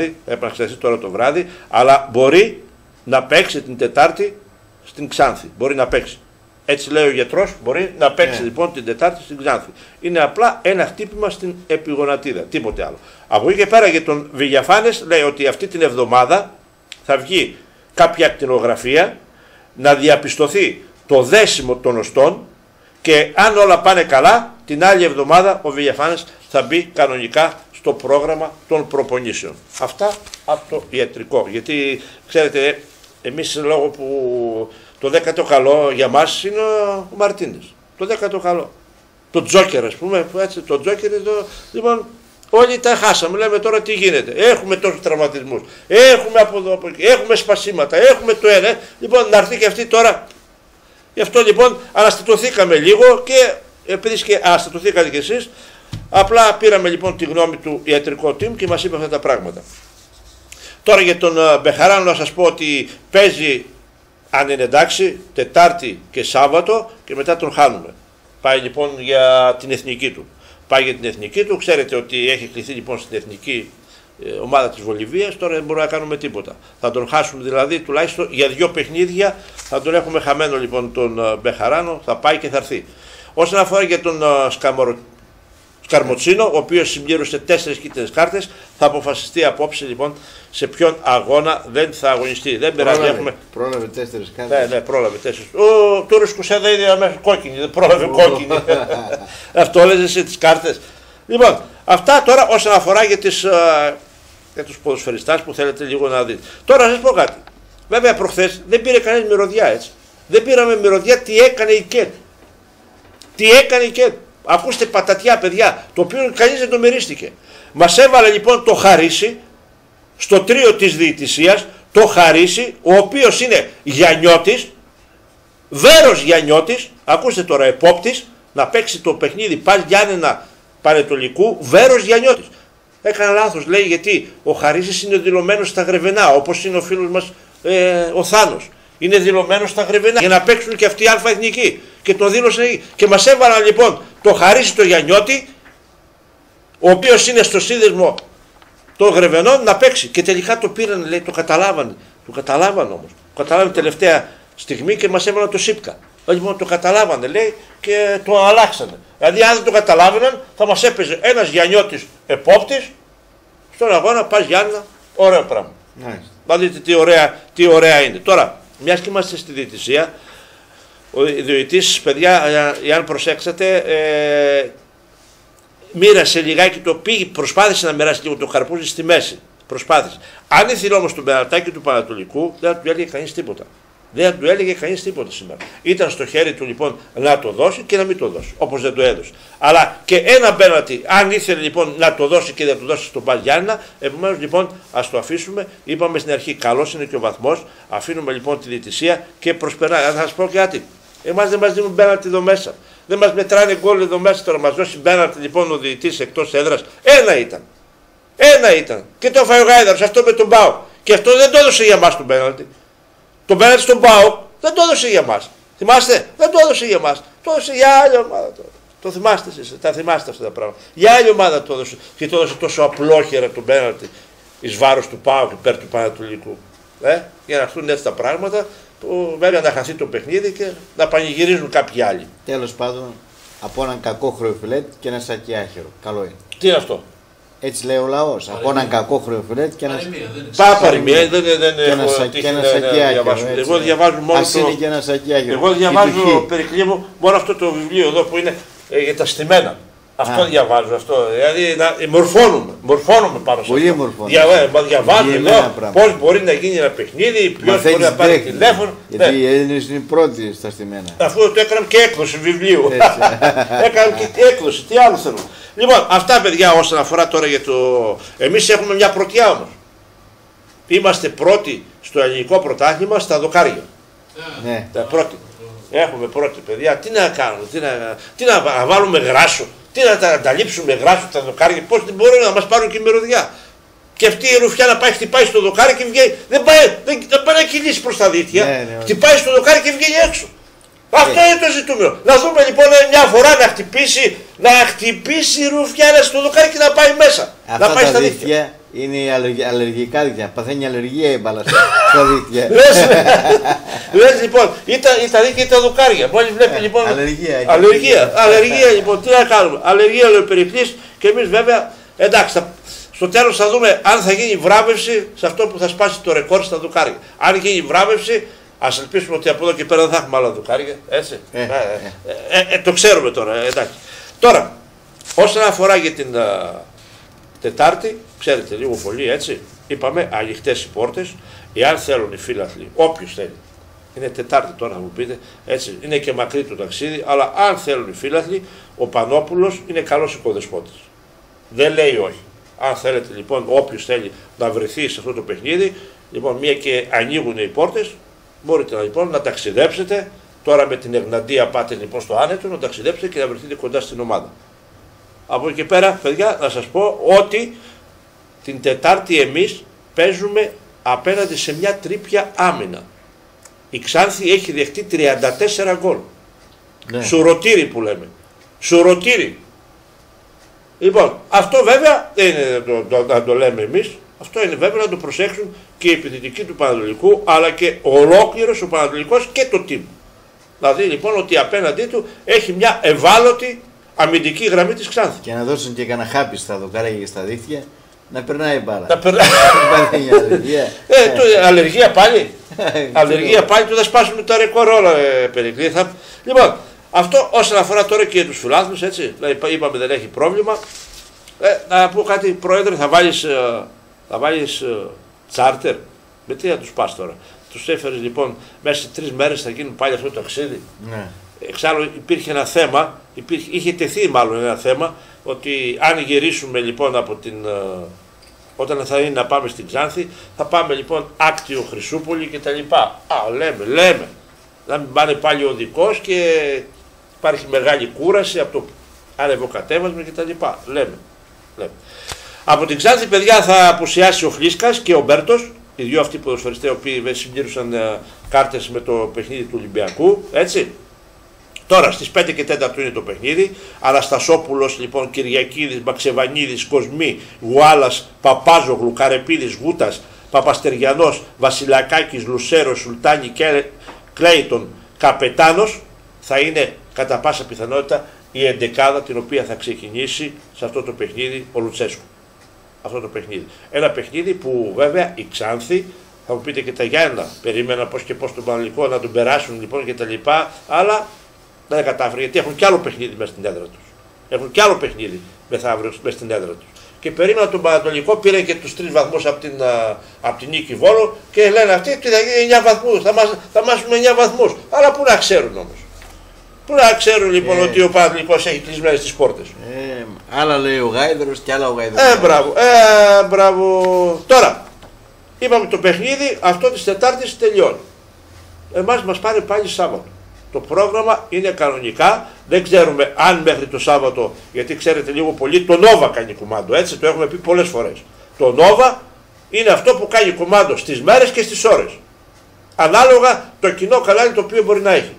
το βράδυ, αλλά μπορεί να παίξει την Τετάρτη στην Ξάνθη. Μπορεί να παίξει. Έτσι λέει ο γιατρός, μπορεί να παίξει λοιπόν την Τετάρτη στην Ξάνθη. Είναι απλά ένα χτύπημα στην επιγονατίδα, τίποτε άλλο. Από εκεί και πέρα για τον Βηγιαφάνες λέει ότι αυτή την εβδομάδα θα βγει κάποια ακτινογραφία να διαπιστωθεί το δέσιμο των οστών και αν όλα πάνε καλά την άλλη εβδομάδα ο Βηγιαφάνες θα μπει κανονικά στο πρόγραμμα των προπονήσεων. Αυτά από το ιατρικό. Γιατί ξέρετε εμείς λόγω που το 10ο καλό για μας είναι ο Μαρτίνες. Το 10ο καλό. Το Τζόκερ ας πούμε, έτσι, το Τζόκερ λοιπόν όλοι τα χάσαμε, λέμε τώρα τι γίνεται. Έχουμε τόσους τραυματισμούς, έχουμε από εδώ, από εκεί, έχουμε σπασίματα, έχουμε το ένα. Λοιπόν να έρθει και αυτή τώρα. Γι' αυτό λοιπόν αναστατωθήκαμε λίγο και επειδή και αναστατωθήκατε κι εσείς, απλά πήραμε λοιπόν τη γνώμη του ιατρικό team και μας είπε αυτά τα πράγματα. Τώρα για τον Μπεχαράνο να σας πω ότι παίζει, αν είναι εντάξει, Τετάρτη και Σάββατο και μετά τον χάνουμε. Πάει λοιπόν για την εθνική του. Πάει για την εθνική του, ξέρετε ότι έχει κληθεί λοιπόν στην εθνική ομάδα της Βολιβίας, τώρα δεν μπορούμε να κάνουμε τίποτα. Θα τον χάσουμε δηλαδή τουλάχιστον για 2 παιχνίδια, θα τον έχουμε χαμένο λοιπόν τον Μπεχαράνο, θα πάει και θα έρθει. Όσον αφορά για τον Σκαρμοτσίνο, ο οποίος συμπλήρωσε 4 κίτρινες κάρτες, θα αποφασιστεί απόψε λοιπόν σε ποιον αγώνα δεν θα αγωνιστεί. Δεν πειράζει, έχουμε. Πρόλαβε 4 κάρτες. Ναι, πρόλαβε 4. Ο Τούρος Κουσέδα είδε μέχρι κόκκινη, δεν πρόλαβε κόκκινη. Αυτό λες εσύ τις κάρτες. Λοιπόν, αυτά τώρα όσον αφορά για τους ποδοσφαιριστάς που θέλετε λίγο να δείτε. Τώρα να σας πω κάτι. Βέβαια προχθές δεν πήρε κανένας μυρωδιά έτσι. Δεν πήραμε μυρωδιά τι έκανε η ΚΕΤ. Τι έκανε και. Ακούστε πατατιά, παιδιά, το οποίο κανείς δεν το μυρίστηκε. Μας έβαλε λοιπόν το Χαρίσι στο τρίο της διαιτησίας, το Χαρίσι, ο οποίος είναι Γιαννιώτης, Βέρος Γιαννιώτης, ακούστε τώρα, επόπτης, να παίξει το παιχνίδι πάλι Γιάννενα Πανετολικού, Βέρος Γιαννιώτης. Έκανε λάθος, λέει, γιατί ο Χαρίσης είναι δηλωμένος στα Γρεβενά, όπως είναι ο φίλος μας ο Θάνος. Είναι δηλωμένος στα Γρεβενά για να παίξουν και αυτοί η αλφα εθνική. Και το δήλωσαν εκεί. Και μας έβαλαν λοιπόν το Χαρίσι το Γιαννιώτη, ο οποίος είναι στο σύνδεσμο των Γρεβενών, να παίξει. Και τελικά το πήραν, λέει, το καταλάβανε. Το καταλάβανε όμως. Το καταλάβανε τελευταία στιγμή και μας έβαλαν το Σίπκα. Λοιπόν, το καταλάβανε, λέει, και το αλλάξανε. Δηλαδή, αν δεν το καταλάβαιναν, θα μας έπαιζε ένας Γιαννιώτης επόπτης στον αγώνα, πας Γιάννενα, ωραίο πράγμα. Να δείτε τι ωραία είναι. Τώρα, μιας και είμαστε στη διαιτησία, ο διαιτητής, παιδιά, αν προσέξατε, μοίρασε λιγάκι το πήγε, προσπάθησε να μοιράσει λίγο το καρπούζι στη μέση. Προσπάθησε. Αν ήθελε όμως το πεναλτάκι του Πανατολικού, δεν θα του έλεγε κανείς τίποτα. Δεν θα του έλεγε κανείς τίποτα σήμερα. Ήταν στο χέρι του λοιπόν να το δώσει και να μην το δώσει, όπως δεν το έδωσε. Αλλά και ένα πέναλτι, αν ήθελε λοιπόν να το δώσει και δεν το δώσει στον Πας Γιάννενα, επομένως λοιπόν ας το αφήσουμε. Είπαμε στην αρχή, καλός είναι και ο βαθμός. Αφήνουμε λοιπόν τη διαιτησία και προσπερνάει. Θα σας πω κάτι. Εμάς δεν μας δίνουν πέναλτι εδώ μέσα. Δεν μας μετράνε γκολ εδώ μέσα. Τώρα μας δώσει πέναλτι λοιπόν ο διαιτητής εκτός έδρας. Ένα ήταν. Ένα ήταν. Και το έφαγε ο Γάιδαρος, αυτό με τον Πάο. Και αυτό δεν το έδωσε για μας τον πέναλτι. Το πέναλτι στον Πάο δεν το έδωσε για μας. Θυμάστε, δεν το έδωσε για μας. Το έδωσε για άλλη ομάδα. Το θυμάστε εσείς, τα θυμάστε αυτά τα πράγματα. Για άλλη ομάδα το έδωσε. Και το έδωσε τόσο απλόχερα τον πέναλτι εις βάρος του Πάου και υπέρ του Πανατολικού. Για να έρθουν έτσι τα πράγματα, που βέβαια να χαθεί το παιχνίδι και να πανηγυρίζουν κάποιοι άλλοι. Τέλος πάντων, από έναν κακό χρεοφιλέτ και ένα σακί άχυρο. Καλό είναι. Τι είναι αυτό? Έτσι λέει ο λαός. Από έναν κακό χρεοφιλέτ και ένα παροιμία. Δεν έχω τύχει να διαβάσω. Εγώ διαβάζω μόνο το. Είναι και ένα σακί άχυρο. Εγώ διαβάζω, Περικλή μου, μόνο αυτό το βιβλίο εδώ που είναι για τα στημένα. Αυτό διαβάζω, αυτό. Δηλαδή μορφώνουμε πάνω σε αυτό. Διαβάζω εδώ πώς μπορεί να γίνει ένα παιχνίδι, ποιος μπορεί να πάρει τηλέφωνο. Γιατί οι Έλληνες είναι οι πρώτοι στα στημένα. Αφού το έκαναμε και έκδοση βιβλίου. Έκαναμε και έκδοση, τι άλλο θέλω. Λοιπόν, αυτά παιδιά όσον αφορά τώρα για το. Εμείς έχουμε μια πρωτιά όμως. Είμαστε πρώτοι στο ελληνικό πρωτάθλημα στα δοκάρια. Ναι. Τα πρώτη. Έχουμε πρώτη παιδιά. Τι να κάνουμε, τι να βάλουμε γράσο. Τι να τα λείψουμε γράσο τα δοκάρια, πώς δεν μπορούν να μας πάρουν και μυρωδιά. Και αυτή η ρουφιά να πάει, χτυπάει στο δοκάρι και βγαίνει. Δεν πάει να κυλήσει προς τα δίχτυα. Χτυπάει στο δοκάρι και βγαίνει έξω. Αυτό είναι το ζητούμενο. Να δούμε λοιπόν μια φορά να χτυπήσει η ρουφιά στο δοκάρι και να πάει μέσα. Αυτά να πάει τα στα δίχτυα. Είναι αλλεργικά δίχτυα. Παθαίνει αλλεργία η μπάλα στα δίχτυα. Λες λοιπόν, τα δίχτυα τα δοκάρια. Μόλις βλέπει λοιπόν. Αλλεργία λοιπόν, τι να κάνουμε. Αλλεργία λέει ο Περικλής και εμείς βέβαια εντάξει. Στο τέλος θα δούμε αν θα γίνει βράβευση σε αυτό που θα σπάσει το ρεκόρ στα δοκάρια. Αν γίνει βράβευση, ας ελπίσουμε ότι από εδώ και πέρα δεν θα έχουμε άλλα δοκάρια. Έτσι. Το ξέρουμε τώρα. Εντάξει. Τώρα, όσον αφορά για την Τετάρτη, ξέρετε λίγο πολύ έτσι, είπαμε ανοιχτές οι πόρτες, εάν θέλουν οι φίλαθλοι, όποιος θέλει. Είναι Τετάρτη τώρα θα μου πείτε, έτσι, είναι και μακρύ το ταξίδι, αλλά αν θέλουν οι φίλαθλοι, ο Πανόπουλος είναι καλός οικοδεσπότης. Δεν λέει όχι. Αν θέλετε λοιπόν, όποιος θέλει να βρεθεί σε αυτό το παιχνίδι, λοιπόν, μία και ανοίγουν οι πόρτες, μπορείτε λοιπόν να ταξιδέψετε. Τώρα με την Εγναντία πάτε λοιπόν στο άνετο, να ταξιδέψετε και να βρεθείτε κοντά στην ομάδα. Από εκεί και πέρα, παιδιά, να σας πω ότι την Τετάρτη εμείς παίζουμε απέναντι σε μια τρίπια άμυνα. Η Ξάνθη έχει δεχτεί 34 γκολ. Ναι. Σουρωτήρι που λέμε. Σουρωτήρι. Λοιπόν, αυτό βέβαια δεν είναι να το λέμε εμείς. Αυτό είναι βέβαια να το προσέξουν και οι επιθετικοί του Πανατολικού, αλλά και ολόκληρος ο Πανατολικός και το team. Δηλαδή λοιπόν ότι απέναντί του έχει μια ευάλωτη αμυντική γραμμή της Ξάνθης. Και να δώσουν και κανένα χάπι στα δοκάρια και στα δίχτυα, να περνάει μπάλα. Να περνάει. Αλλεργία πάλι. Αλλεργία πάλι, του θα σπάσουμε τα ρεκόρ όλα, Περικλή. Λοιπόν, αυτό όσον αφορά τώρα και τους φιλάθλους, έτσι, είπαμε δεν έχει πρόβλημα. Να πω κάτι, Πρόεδρε, θα βάλεις τσάρτερ. Με τι θα τους πας τώρα. Τους έφερες λοιπόν μέσα σε 3 μέρες θα γίνουν πάλι αυτό το ταξίδι. Ναι. Εξάλλου υπήρχε ένα θέμα, είχε τεθεί μάλλον ένα θέμα, ότι αν γυρίσουμε λοιπόν από όταν θα είναι να πάμε στην Ξάνθη, θα πάμε λοιπόν Άκτιο, Χρυσούπολη κτλ. Λέμε, να μην πάνε πάλι οδικός και υπάρχει μεγάλη κούραση από το ανεβοκατέβασμα κτλ. Λέμε. Από την Ξάνθη, παιδιά, θα απουσιάσει ο Φλίσκας και ο Μπέρτος, οι δύο αυτοί ποδοσφαιριστές οι οποίοι συμπλήρωσαν κάρτες με το παιχνίδι του Ολυμπιακού, έτσι. Τώρα στις 5 και 4 είναι το παιχνίδι. Αναστασόπουλος, λοιπόν, Κυριακίδης, Μπαξεβανίδης, Κοσμή, Γουάλας, Παπάζογλου, Καρεπίδης, Γούτας, Παπαστεριανός, Βασιλακάκης, Λουσέρος, Σουλτάνη, Κλέιτον, Καπετάνος. Θα είναι κατά πάσα πιθανότητα η εντεκάδα την οποία θα ξεκινήσει σε αυτό το παιχνίδι ο Λουτσέσκου. Αυτό το παιχνίδι. Ένα παιχνίδι που βέβαια η Ξάνθη, θα μου πείτε και τα Γιάννα, περίμενα πώς και πώς τον Παναθηναϊκό να τον περάσουν λοιπόν και τα λοιπά, αλλά δεν κατάφερε, γιατί έχουν κι άλλο παιχνίδι μέσα στην έδρα τους. Έχουν κι άλλο παιχνίδι μεθαύριο μέσα στην έδρα τους. Και περίμενα τον Πανατολικό, πήρε και τους 3 βαθμούς από την Νίκη Βόλο και λένε αυτοί ότι θα γίνει 9 βαθμούς, θα μάσουμε 9 βαθμούς. Αλλά πού να ξέρουν όμως. Πού να ξέρουν λοιπόν ότι ο Πανατολικός έχει κλεισμένες τις πόρτες. Άλλα λέει ο Γάιδερος και άλλα ο Γάιδερος. Μπράβο. Τώρα, είπαμε το παιχνίδι αυτό της Τετάρτης τελειώνει. Εμάς μας πάρει πάλι Σάββατο. Το πρόγραμμα είναι κανονικά, δεν ξέρουμε αν μέχρι το Σάββατο, γιατί ξέρετε λίγο πολύ, το Νόβα κάνει κουμάντο, έτσι, το έχουμε πει πολλές φορές. Το Νόβα είναι αυτό που κάνει κουμάντο στις μέρες και στις ώρες. Ανάλογα το κοινό κανάλι το οποίο μπορεί να έχει.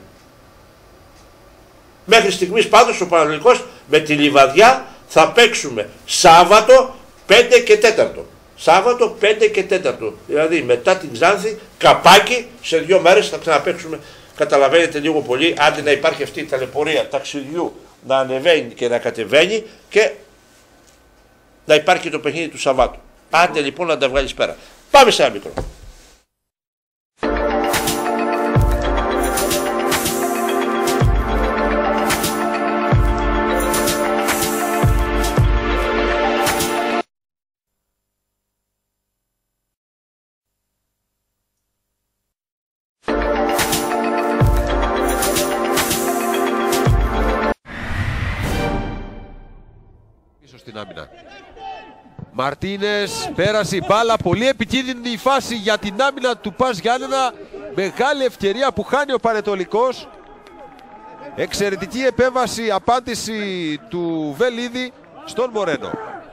Μέχρι στιγμής πάντως ο Παναθηναϊκός με τη Λιβαδιά θα παίξουμε Σάββατο 5 και 4. Σάββατο 5 και 4. Δηλαδή μετά την Ξάνθη, καπάκι, σε 2 μέρες θα ξαναπαίξουμε. Καταλαβαίνετε λίγο πολύ, άντε να υπάρχει αυτή η ταλαιπωρία ταξιδιού να ανεβαίνει και να κατεβαίνει και να υπάρχει το παιχνίδι του Σαββάτου. Άντε λοιπόν να τα βγάλεις πέρα. Πάμε σε ένα μικρό. Στην άμυνα. Μαρτίνες, πέρασε η μπάλα, πολύ επικίνδυνη η φάση για την άμυνα του Πας Γιάννενα. Μεγάλη ευκαιρία που χάνει ο Πανετολικός. Εξαιρετική επέμβαση, απάντηση του Βελίδη στον Μορένο.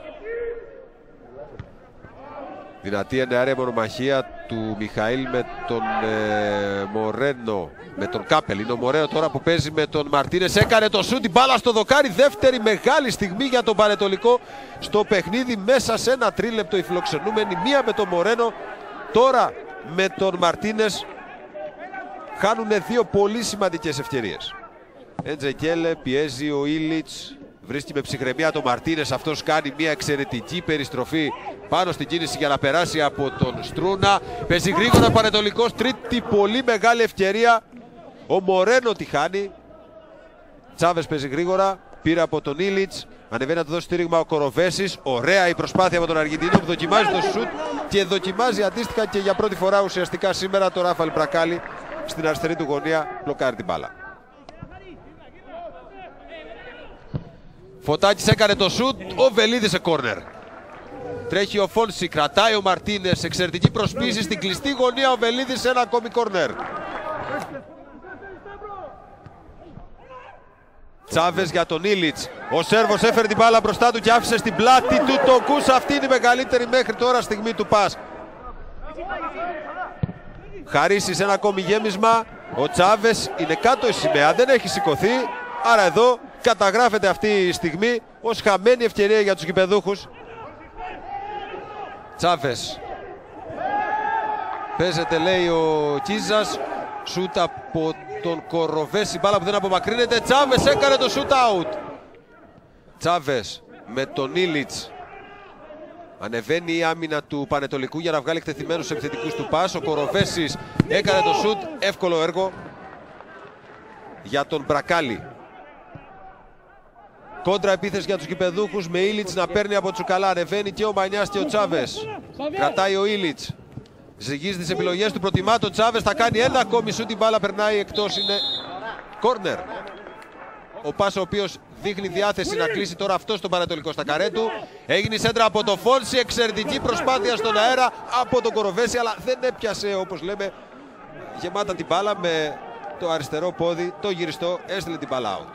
Δυνατή εννεάρια μονομαχία του Μιχαήλ με τον Μορένο, με τον Κάπελ. Είναι ο Μορένο τώρα που παίζει με τον Μαρτίνες. Έκανε το σούτ, την μπάλα στο δοκάρι. Δεύτερη μεγάλη στιγμή για τον Πανετολικό στο παιχνίδι. Μέσα σε ένα τρίλεπτο οι φιλοξενούμενοι. Μία με τον Μορένο, τώρα με τον Μαρτίνες. Χάνουν 2 πολύ σημαντικές ευκαιρίες. Εντζεκέλε, πιέζει ο Ήλιτς. Βρίσκει με ψυχραιμία τον Μαρτίνες. Αυτός κάνει μια εξαιρετική περιστροφή πάνω στην κίνηση για να περάσει από τον Στρούνα. Παίζει γρήγορα Πανετολικός. Τρίτη πολύ μεγάλη ευκαιρία. Ο Μορένο τη χάνει. Τσάβες παίζει γρήγορα. Πήρε από τον Ήλιτς. Ανεβαίνει να του δώσει στήριγμα ο Κοροβέσης. Ωραία η προσπάθεια από τον Αργεντινό που δοκιμάζει το σουτ και δοκιμάζει αντίστοιχα και για πρώτη φορά ουσιαστικά σήμερα το Ράφαλ Μπρακάλι στην αριστερή του γωνία. Μπλοκάρει την μπάλα. Φωτάκης έκανε το σουτ, ο Βελίδης σε κόρνερ. Τρέχει ο Φόνση, κρατάει ο Μαρτίνες, εξαιρετική προσπίση στην κλειστή γωνία, ο Βελίδης σε ένα ακόμη κόρνερ. Τσάβες για τον Ήλιτς. Ο Σέρβος έφερε την μπάλα μπροστά του και άφησε στην πλάτη του το Κούσα. Αυτή είναι η μεγαλύτερη μέχρι τώρα στιγμή του πας. Χαρίσει σε ένα ακόμη γέμισμα. Ο Τσάβες είναι κάτω η σημαία, δεν έχει σηκωθεί. Άρα εδώ καταγράφεται αυτή η στιγμή ως χαμένη ευκαιρία για τους γηπεδούχους. Τσάβες. Παίζεται λέει ο Κίζας. Σούτ από τον Κοροβέση, μπάλα που δεν απομακρύνεται. Τσάβες έκανε το shoot out. Τσάβες με τον Ήλιτς. Ανεβαίνει η άμυνα του Πανετολικού για να βγάλει εκτεθειμένους επιθετικούς του πας. Ο Κοροβέσης έκανε το shoot. Εύκολο έργο για τον Μπρακάλι. Κόντρα επίθεση για τους γηπεδούχους με Ήλιτς να παίρνει από Τσουκαλά. Ανεβαίνει και ο Μανιάς και ο Τσάβες. Κρατάει ο Ήλιτς. Ζυγίζει τις επιλογές του, προτιμά τον Τσάβες, θα κάνει ένα ακόμη σούτ, η μπάλα περνάει εκτός, είναι Κόρνερ. Ο Πας ο οποίος δείχνει διάθεση να κλείσει τώρα αυτό στον Πανατολικό στα καρέ του. Έγινε η σέντρα από το Φόνση, εξαιρετική προσπάθεια στον αέρα από τον Κοροβέση, αλλά δεν έπιασε, όπως λέμε, γεμάτα την μπάλα με το αριστερό πόδι, το γυριστό, έστειλε την μπάλα out.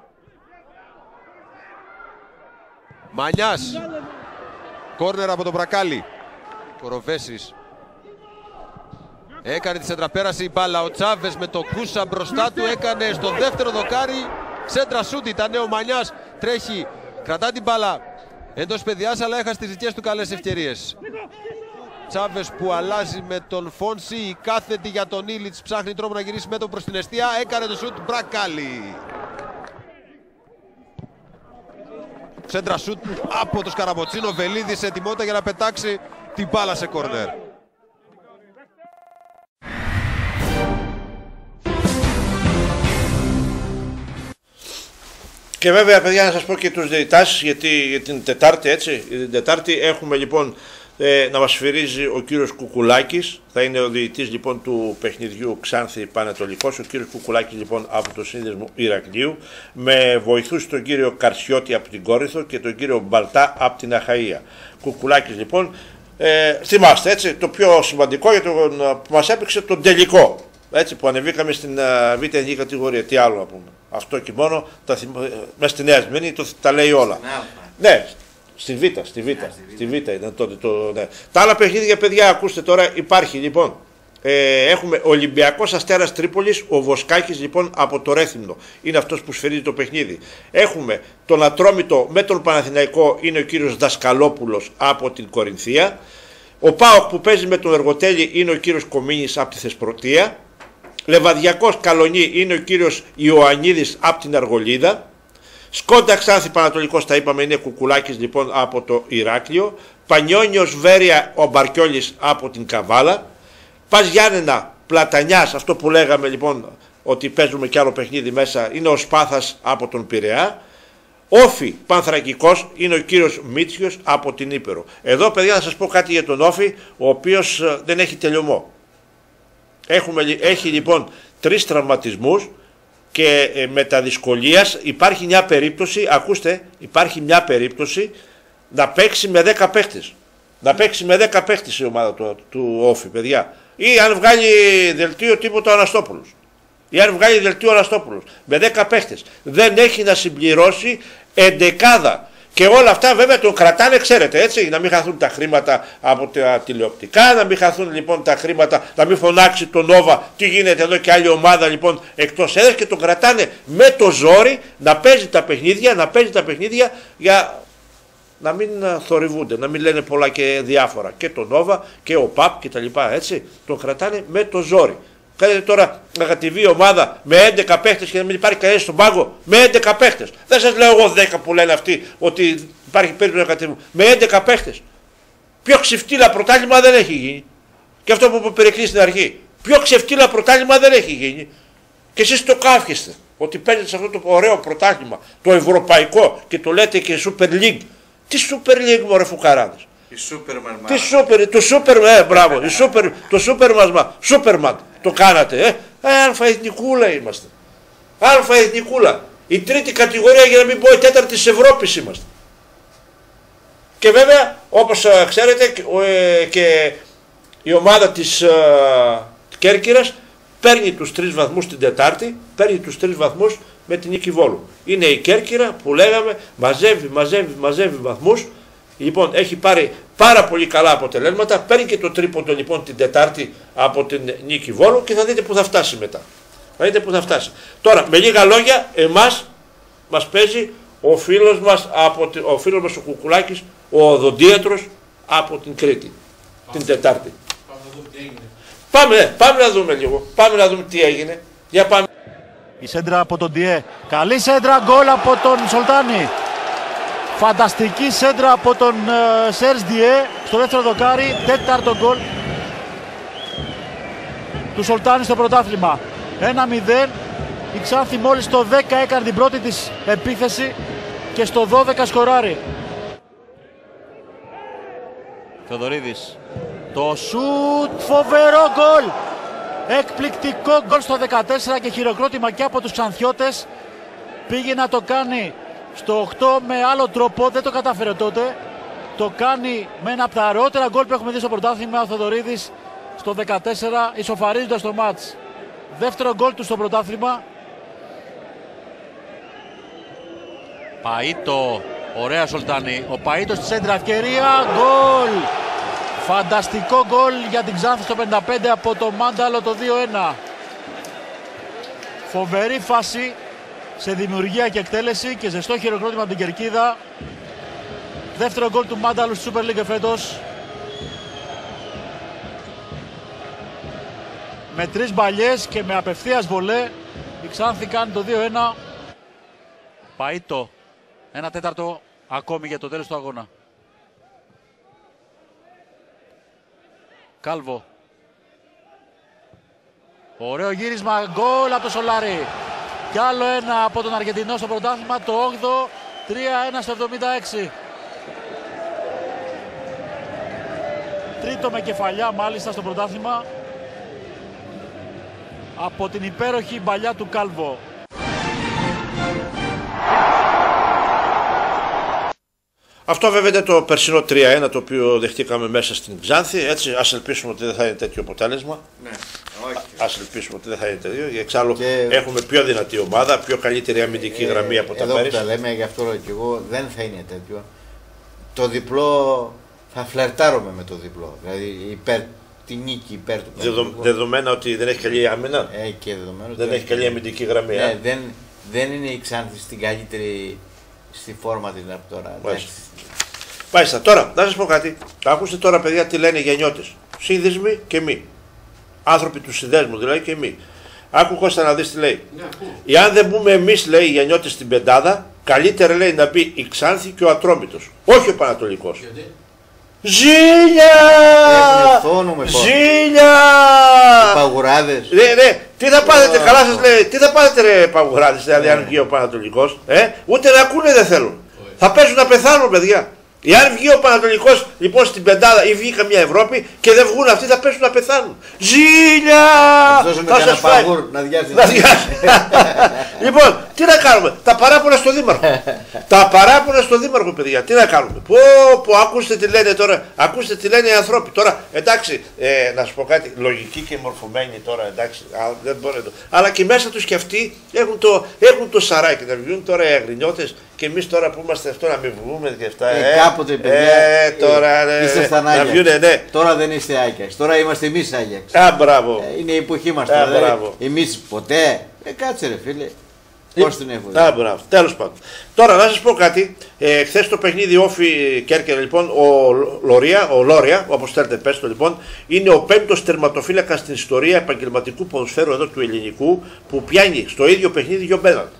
Μανιάς. Κόρνερ από τον Μπρακάλι. Κοροβέσης. Έκανε τη σέντρα-πέραση η μπάλα. Ο Τσάβες με το Κούσα μπροστά του έκανε στο δεύτερο δοκάρι. Σέντρα σούτ ήταν ο Μανιάς. Τρέχει, κρατά την μπάλα εντός παιδιάς, αλλά έχασε τις δικές του καλές ευκαιρίες. Τσάβες που αλλάζει με τον Φόνση. Η κάθετη για τον Ήλιτς ψάχνει τρόπο να γυρίσει μέτωπο προς την εστία. Έκανε το σούτ Μπρακάλι. Σέντρα σούτ από το Σκαραμποτσίνο. Βελίδης σε ετοιμότητα για να πετάξει την μπάλα σε κόρνερ. Και βέβαια, παιδιά, να σας πω και τους διαιτητάς για την Τετάρτη, έτσι. Την Τετάρτη έχουμε λοιπόν να μας σφυρίζει ο κύριος Κουκουλάκης. Θα είναι ο διαιτητής λοιπόν του παιχνιδιού Ξάνθη Πανετολικός. Ο κύριος Κουκουλάκης λοιπόν από το Σύνδεσμο Ηρακλείου. Με βοηθούς τον κύριο Καρσιώτη από την Κόρινθο και τον κύριο Μπαλτά από την Αχαΐα. Κουκουλάκης λοιπόν, θυμάστε έτσι, το πιο σημαντικό για τον που μας έπαιξε τον τελικό. Έτσι που ανεβήκαμε στην β' εθνική κατηγορία. Τι άλλο να πούμε. Αυτό και μόνο, μέσα στη Νέα Σμύρνη τα λέει όλα. Ναι, στη Β' ήταν τότε. Ναι. Τα άλλα παιχνίδια, παιδιά, ακούστε τώρα, υπάρχει λοιπόν. Έχουμε Ολυμπιακός Αστέρας Τρίπολης, ο Βοσκάκης λοιπόν από το Ρέθυμνο. Είναι αυτός που σφυρίζει το παιχνίδι. Έχουμε τον Ατρόμητο με τον Παναθηναϊκό, είναι ο κύριος Δασκαλόπουλος από την Κορινθία. Ο ΠΑΟΚ που παίζει με τον Εργοτέλη είναι ο κύριος Κομίνης από τη Θεσπρωτεία. Λεβαδιακός Καλονί είναι ο κύριος Ιωαννίδης από την Αργολίδα. Σκόντα Ξάνθη Πανατολικός, τα είπαμε, είναι Κουκουλάκης λοιπόν από το Ηράκλειο. Πανιόνιος Βέρεια ο Μπαρκιόλης από την Καβάλα. Πας Γιάννενα Πλατανιάς, αυτό που λέγαμε λοιπόν ότι παίζουμε κι άλλο παιχνίδι μέσα, είναι ο Σπάθας από τον Πειραιά. Όφι Πανθρακικός είναι ο κύριος Μίτσιος από την Ήπειρο. Εδώ, παιδιά, να σας πω κάτι για τον Όφι, ο οποίος δεν έχει τελειωμό. Έχει λοιπόν 3 τραυματισμούς και με τα δυσκολίας υπάρχει μια περίπτωση, ακούστε, υπάρχει μια περίπτωση να παίξει με 10 παίχτες. Να παίξει με 10 παίχτες η ομάδα του Όφι, παιδιά. Ή αν βγάλει δελτίο τίποτα ο Αναστόπουλος. Ή αν βγάλει δελτίο ο Αναστόπουλος. Με 10 παίχτες. Δεν έχει να συμπληρώσει εντεκάδα. Και όλα αυτά βέβαια τον κρατάνε, ξέρετε, έτσι, να μην χαθούν τα χρήματα από τα τηλεοπτικά, να μην χαθούν λοιπόν τα χρήματα, να μην φωνάξει τον Νόβα τι γίνεται εδώ και άλλη ομάδα λοιπόν εκτός έδρας, και τον κρατάνε με το ζόρι να παίζει τα παιχνίδια, για να μην θορυβούνται, να μην λένε πολλά και διάφορα. Και το Νόβα και ο ΠΑΠ και τα λοιπά, έτσι, τον κρατάνε με το ζόρι. Κάνετε τώρα να κατεβεί η ομάδα με 11 παίχτες και να μην υπάρχει κανένας στον πάγκο. Με 11 παίχτες. Δεν σας λέω εγώ 10 που λένε αυτοί ότι υπάρχει περίπτωση να κατεβούν. Με 11 παίχτες. Πιο ξεφτύλα πρωτάθλημα δεν έχει γίνει. Και αυτό που περικλεί στην αρχή. Πιο ξεφτύλα πρωτάθλημα δεν έχει γίνει. Και εσείς το κάφιεστε ότι παίζετε σε αυτό το ωραίο πρωτάθλημα, το ευρωπαϊκό, και το λέτε και Super League. Τι Super League, μωρέ φουκαράδες. Το Superman. Το κάνατε, αλφα-εθνικούλα είμαστε. Αλφα-εθνικούλα. Η τρίτη κατηγορία, για να μην πω η τέταρτη της Ευρώπης είμαστε. Και βέβαια, όπως ξέρετε, και η ομάδα της Κέρκυρας παίρνει τους 3 βαθμούς την Τετάρτη, παίρνει τους 3 βαθμούς με την Νίκη Βόλου. Είναι η Κέρκυρα που λέγαμε, μαζεύει βαθμούς. Λοιπόν, έχει πάρει πάρα πολύ καλά αποτελέσματα, παίρνει και το τρίποντο λοιπόν την Τετάρτη από την Νίκη Βόλου και θα δείτε που θα φτάσει μετά. Θα δείτε που θα φτάσει. Τώρα, με λίγα λόγια, εμάς μας παίζει ο φίλος μας ο Κουκουλάκης, ο οδοντίατρος από την Κρήτη, την Τετάρτη. Πάμε να δούμε λίγο, πάμε να δούμε τι έγινε. Για πάμε. Η σέντρα από τον Ντιέ, καλή σέντρα, γκολ από τον Σολτάνη. Φανταστική σέντρα από τον Σέρς Ντιέ στο δεύτερο δοκάρι, 4ο γκολ του Σολτάνη στο πρωτάθλημα. 1-0, η Ξάνθη μόλις στο 10 έκανε την πρώτη της επίθεση και στο 12 σκοράρει. Θεοδωρίδης, το σουτ, φοβερό γκολ Εκπληκτικό γκολ στο 14 και χειροκρότημα και από τους Ξανθιώτες. Πήγε να το κάνει στο 8 με άλλο τρόπο, δεν το κατάφερε τότε. Το κάνει με ένα από τα ωραιότερα γκολ που έχουμε δει στο πρωτάθλημα ο Θοδωρίδης στο 14, ισοφαρίζοντας το μάτς. Δεύτερο γκολ του στο πρωτάθλημα. Παΐτο, ωραία Σολτάνη. Ο Παΐτος στη σέντρα, ευκαιρία, γκολ. Φανταστικό γκολ για την Ξάνθη στο 55 από το Μάνταλο, το 2-1. Φοβερή φάση σε δημιουργία και εκτέλεση και ζεστό χειροκρότημα από την κερκίδα. Δεύτερο γκολ του Μάνταλου στη Super League φέτος. Με 3 μπαλιές και με απευθείας βολέ η Ξάνθη κάνει το 2-1. Παΐτο, 1/4 ακόμη για το τέλος του αγώνα. Κάλβο. Ωραίο γύρισμα, γκολ από το Σολάρι. Κι άλλο ένα από τον Αργεντινό στο πρωτάθλημα, το 8ο, 3-1 στο 76. Τρίτο με κεφαλιά μάλιστα στο πρωτάθλημα από την υπέροχη μπαλιά του Κάλβο. Αυτό βέβαια είναι το περσινό 3-1 το οποίο δεχτήκαμε μέσα στην Ξάνθη. Έτσι, ας ελπίσουμε ότι δεν θα είναι τέτοιο αποτέλεσμα. Ναι, όχι. Ας ελπίσουμε ότι δεν θα είναι τέτοιο. Εξάλλου έχουμε πιο δυνατή ομάδα, πιο καλύτερη αμυντική γραμμή από τα πέρυσι. Εδώ που τα λέμε, γι' αυτό και εγώ, δεν θα είναι τέτοιο. Το διπλό θα φλερτάρουμε με το διπλό. Δηλαδή τη νίκη υπέρ του Παναθηναϊκού. Δεδομένα ότι δεν έχει καλή άμυνα. Και δεδομένο δεν έχει καλή αμυντική γραμμή. Δεν είναι η Ξάνθη στην καλύτερη στη φόρμα της από τώρα. Μάλιστα. Τώρα, να σας πω κάτι. Ακούστε τώρα, παιδιά, τι λένε οι γενιώτες. Σύνδεσμοι και μη. Άνθρωποι του συνδέσμου δηλαδή και μη. Άκου Κώστα να δεις τι λέει. Εάν δεν μπούμε εμείς, λέει, οι γενιώτες στην πεντάδα, καλύτερα λέει να μπει η Ξάνθη και ο Ατρόμητος. Όχι ο Πανατολικός. Ζήλια! Ζήλια! Οι παγουράδες. Ναι, τι θα πάθετε, καλά σας λέει, τι θα πάθετε ρε παγουράδες, δηλαδή αν βγει ο Πανατολικός, ούτε να ακούνε δεν θέλουν. Θα παίζουν να πεθάνουν, παιδιά. Εάν βγει ο Πανατολικός λοιπόν στην πεντάδα ή βγει καμιά Ευρώπη και δεν βγουν αυτοί, θα πέσουν να πεθάνουν. Ζήλια! Θα σας φάει. Να διάσει. Λοιπόν, τι να κάνουμε, τα παράπονα στο Δήμαρχο. Τα παράπονα στο Δήμαρχο, παιδιά, τι να κάνουμε. Πω, ακούστε τι λένε τώρα, ακούστε τι λένε οι άνθρωποι. Τώρα, εντάξει, να σου πω κάτι, λογική και μορφωμένη τώρα, εντάξει, δεν μπορεί να το. Αλλά και μέσα τους και αυτοί έχουν το σαράκι να βγουν τώρα οι αγρινιώτες. Και εμείς τώρα που είμαστε αυτό να μην βγούμε και αυτά. Κάποτε παιδιά. Τώρα ήσασταν Άγιαξ. Ναι. Τώρα δεν είστε Άγιαξ. Τώρα είμαστε εμείς Άγιαξ. Μπράβο. Είναι η εποχή μας τώρα. Δηλαδή, εμείς ποτέ. Κάτσε ρε φίλε. Πώς την έχουμε. Μπράβο. Τέλος πάντων. Τώρα να σας πω κάτι. Χθες το παιχνίδι Όφι Κέρκυρα λοιπόν, ο Λόρια, όπως θέλετε πες το λοιπόν, είναι ο 5ος τερματοφύλακας στην ιστορία επαγγελματικού ποδοσφαίρου εδώ του ελληνικού που πιάνει στο ίδιο παιχνίδι 2 πέναλτι.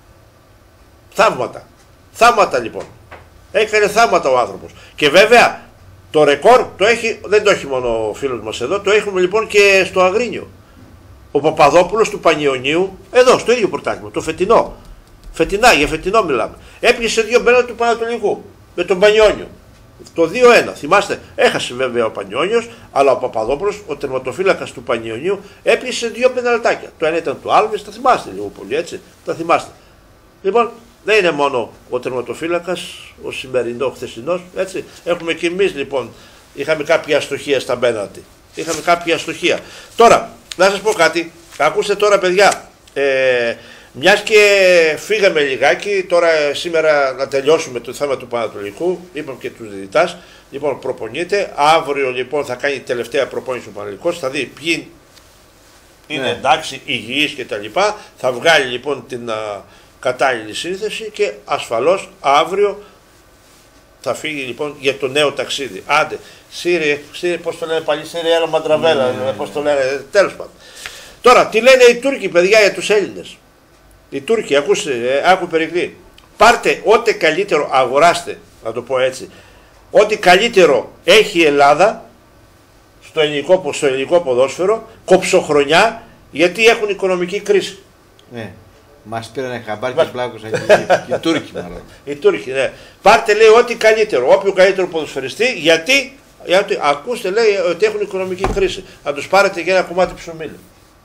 Θαύματα. Θαύματα λοιπόν. Έκανε θαύματα ο άνθρωπος. Και βέβαια το ρεκόρ το έχει, δεν το έχει μόνο ο φίλος μας εδώ, το έχουμε λοιπόν και στο Αγρίνιο. Ο Παπαδόπουλος του Πανιωνίου, εδώ στο ίδιο πρωτάθλημα, το φετινό. Για φετινό μιλάμε. Έπιασε 2 πέναλτι του Πανατολικού με τον Πανιόνιο. Το 2-1. Θυμάστε, έχασε βέβαια ο Πανιόνιος, αλλά ο Παπαδόπουλος, ο τερματοφύλακας του Πανιωνίου, έπιασε 2 πεναλτάκια. Το ένα ήταν του Άλβες, τα θυμάστε λίγο πολύ έτσι. Τα θυμάστε. Λοιπόν, δεν είναι μόνο ο τερματοφύλακας, ο σημερινό, χθεσινός, έτσι. Έχουμε και εμείς λοιπόν, είχαμε κάποια αστοχία στα πέναλτι. Είχαμε κάποια αστοχία. Τώρα, να σας πω κάτι, ακούστε τώρα παιδιά, μιας και φύγαμε λιγάκι, τώρα σήμερα να τελειώσουμε το θέμα του Πανατολικού, είπαμε και τους διαιτητάς, λοιπόν προπονείται, αύριο λοιπόν θα κάνει τελευταία προπόνηση ο Πανατολικός, θα δει ποιοι είναι εντάξει, υγιείς κτλ. Θα βγάλει λοιπόν την κατάλληλη σύνθεση και ασφαλώς αύριο θα φύγει λοιπόν για το νέο ταξίδι. Άντε, Σύριε, πώς το λένε πάλι, Σύριε, Μαντραβέλα, πώς το λένε, τέλος πάντων. Τώρα, τι λένε οι Τούρκοι, παιδιά, για τους Έλληνες. Οι Τούρκοι, άκου Περικλή, πάρτε ό,τι καλύτερο, αγοράστε, να το πω έτσι, ό,τι καλύτερο έχει η Ελλάδα στο ελληνικό ποδόσφαιρο, κοψοχρονιά, γιατί έχουν οικονομική κρίση. Ναι. Μας πήρανε χαμπάρ και πλάκωσαν οι Τούρκοι μάλλον. Οι Τούρκοι, ναι. Πάρτε λέει ό,τι καλύτερο, όποιο καλύτερο ποδοσφαιριστή, γιατί ακούστε λέει ότι έχουν οικονομική κρίση. Να τους πάρετε για ένα κομμάτι ψωμί.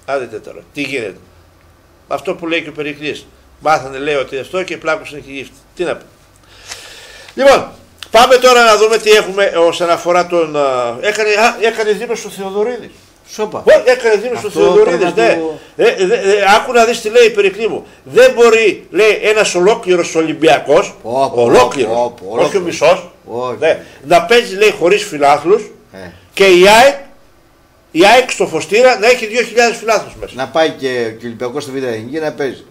Άντε τώρα, τι γίνεται. Αυτό που λέει και ο Περικλής. Μάθανε, λέει, ότι αυτό και πλάκωσαν και γύφτη. Τι να πει. Λοιπόν, πάμε τώρα να δούμε τι έχουμε όσον αφορά τον. Έκανε δήμος στο Θεοδωρίδης. Σόπα. Έκανε δήμος στο Θεοδωρίδης. Ναι. Άκου να δεις τι λέει η Περικλή μου. Δεν μπορεί, λέει, ένας ολόκληρος Ολυμπιακός, ολόκληρος, όχι ο μισός, να παίζει, λέει, χωρίς φιλάθλους και η ΑΕΚ στο Φωστήρα να έχει 2.000 φιλάθλους μέσα. Να πάει και ο Ολυμπιακός στη Β' Εθνική να παίζει.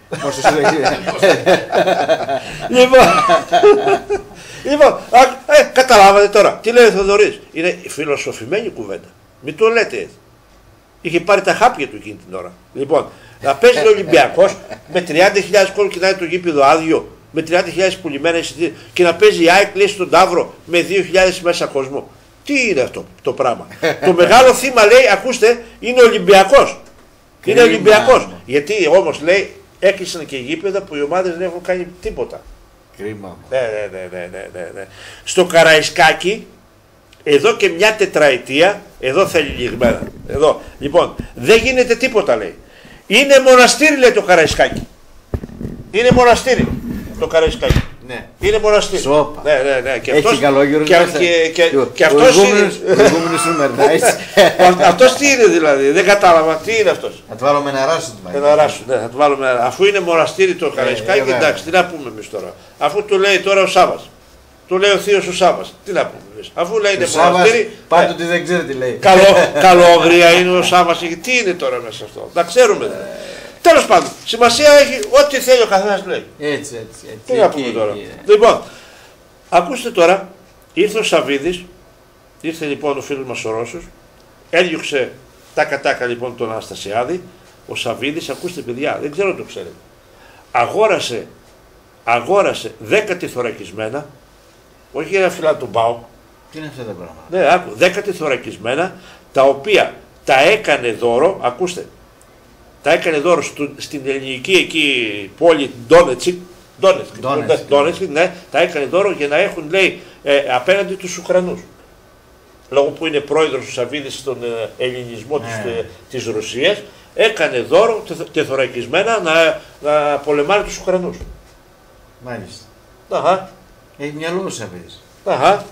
Λοιπόν, καταλάβατε τώρα. Τι λέει ο Θεοδωρής. Είναι φιλοσοφημένη κουβέντα. Μην το λέτε έτσι. Είχε πάρει τα χάπια του εκείνη την ώρα. Λοιπόν, να παίζει ο Ολυμπιακός με 30.000 κόσμο και να είναι το γήπεδο άδειο, με 30.000 πουλημένα εισιτήρια και να παίζει η ΑΕΚ, λέει, στον Ταύρο με 2.000 μέσα κόσμο. Τι είναι αυτό το πράγμα. Το μεγάλο θύμα, λέει, ακούστε, είναι ο Ολυμπιακός. Είναι ο Ολυμπιακός. Γιατί όμως, λέει, έκλεισαν και γήπεδα που οι ομάδες δεν έχουν κάνει τίποτα. Κρίμα. Ναι. Στο Καραϊσκάκι, εδώ και μια τετραετία, εδώ θέλει λιγμένα. Εδώ. Λοιπόν, δεν γίνεται τίποτα, λέει. Είναι μοναστήρι, λέει, το Καραϊσκάκι. Είναι μοναστήρι το Καραϊσκάκι. Ναι. Είναι μοναστήρι. Σόπα. Ναι. Και έχει καλόγερος και αυτός είναι. Αυτός τι είναι δηλαδή, δεν κατάλαβα τι είναι αυτός. Θα του βάλουμε νερά σου. Ναι, θα του βάλουμε νερά. Αφού είναι μοναστήρι το Καραϊσκάκι, εντάξει, τι να πούμε εμείς τώρα. Αφού του λέει τώρα ο Σάββας. Του λέει ο θείος ο Σάββας. Τι να πούμε εμείς. Αφού λέει είναι μοναστήρι. Πάντοτε δεν ξέρει τι λέει. Καλόγρια είναι ο Σάββας. Τι είναι τώρα μέσα αυτό. Να ξέρουμε. Τέλος πάντων, σημασία έχει ό,τι θέλει ο καθένας λέει. Έτσι. Τι να πούμε τώρα. Λοιπόν, ακούστε τώρα, ήρθε ο Σαββίδης, ήρθε λοιπόν ο φίλος μας ο Ρώσος, έδιωξε τάκα λοιπόν τον Αναστασιάδη, ο Σαββίδης, ακούστε παιδιά, δεν ξέρω αν το ξέρετε, αγόρασε 10 τυθωρακισμένα, όχι ένα φυλά του ΠΑΟΚ. Τι είναι αυτά τα πράγματα. Ναι, άκου, 10 τυθωρακισμένα, τα οποία τα έκανε δώρο, ακούστε, τα έκανε δώρο στην ελληνική εκεί πόλη Ντόνετσικ, ναι, τα έκανε δώρο για να έχουν, λέει, απέναντι τους Ουκρανούς. Λόγω που είναι πρόεδρος ο Σαββίδης στον ελληνισμό της Ρωσίας, έκανε δώρο τεθωρακισμένα να πολεμάνε τους Ουκρανούς. Μάλιστα. Αχα. Έχει μυαλό ο Σαββίδης. Αχα.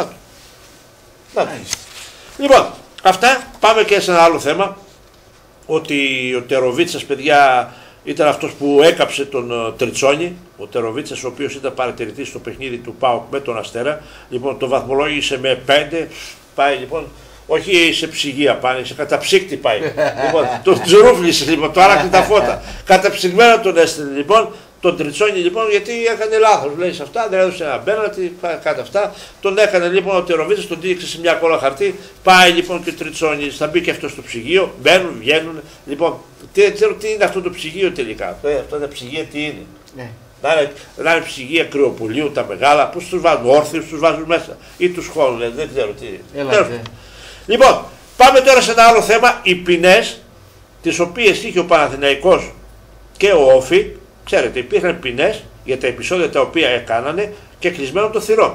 Λοιπόν, αυτά, πάμε και σε ένα άλλο θέμα. Ότι ο Τεροβίτσας, παιδιά, ήταν αυτός που έκαψε τον Τριτσόνι, ο Τεροβίτσας, ο οποίος ήταν παρατηρητής στο παιχνίδι του ΠΑΟΚ με τον Αστέρα. Λοιπόν, το βαθμολόγησε με 5, πάει λοιπόν, όχι σε ψυγεία πάνε, σε καταψύκτη πάει. Λοιπόν, τον τζουρούφλησε λοιπόν, το άραξε τα φώτα. Καταψυγμένα τον έστειλε λοιπόν, τον Τριτσόνι λοιπόν, γιατί έκανε λάθος. Λέει σε αυτά, δεν έδωσε ένα μπέναλτι, κάτω αυτά. Τον έκανε λοιπόν ο Τεροβίτσας, τον τύχησε σε μια κόλλα χαρτί. Πάει λοιπόν και ο Τριτσόνι, θα μπει και αυτό στο ψυγείο. Μπαίνουν, βγαίνουν. Λοιπόν, δεν ξέρω τι είναι αυτό το ψυγείο τελικά. Αυτά τα ψυγεία τι είναι. Ναι. Να είναι ψυγεία κρυοπουλίου τα μεγάλα, που τους βάζουν όρθιους, τους βάζουν μέσα. Ή τους χώνουν, δεν ξέρω τι είναι. Λοιπόν, πάμε τώρα σε ένα άλλο θέμα. Οι ποινές, τις οποίες είχε ο Παναθηναϊκός και ο Όφη. Ξέρετε, υπήρχαν ποινές για τα επεισόδια τα οποία έκανανε και κλεισμένο των θυρών.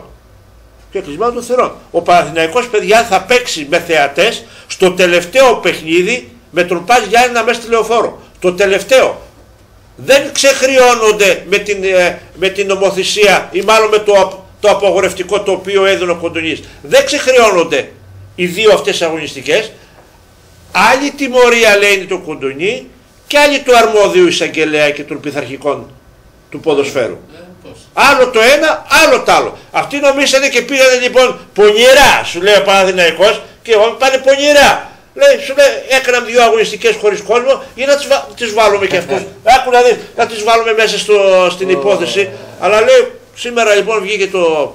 Ο Παναθηναϊκός, παιδιά, θα παίξει με θεατές στο τελευταίο παιχνίδι με τον Πας Γιάννηνα μέσα στη Λεωφόρο. Το τελευταίο. Δεν ξεχρειώνονται με την νομοθεσία ή μάλλον με το απαγορευτικό το οποίο έδινε ο Κοντονής. Δεν ξεχρειώνονται οι δύο αυτές αγωνιστικές. Άλλη τιμωρία, λέει, είναι το Κοντονή, και άλλη του αρμόδιου εισαγγελέα και των πειθαρχικών του ποδοσφαίρου. Άλλο το ένα, άλλο το άλλο. Αυτοί νομίσανε και πήγανε λοιπόν πονηρά, σου λέει ο Παναθηναϊκός, και πάνε πονηρά. Λέει, σου λέει, έκαναν 2 αγωνιστικές χωρίς κόσμο, για να τις βάλουμε και αυτούς. Άκου να δεις, να τις βάλουμε μέσα στην υπόθεση. Αλλά λέει, σήμερα λοιπόν βγήκε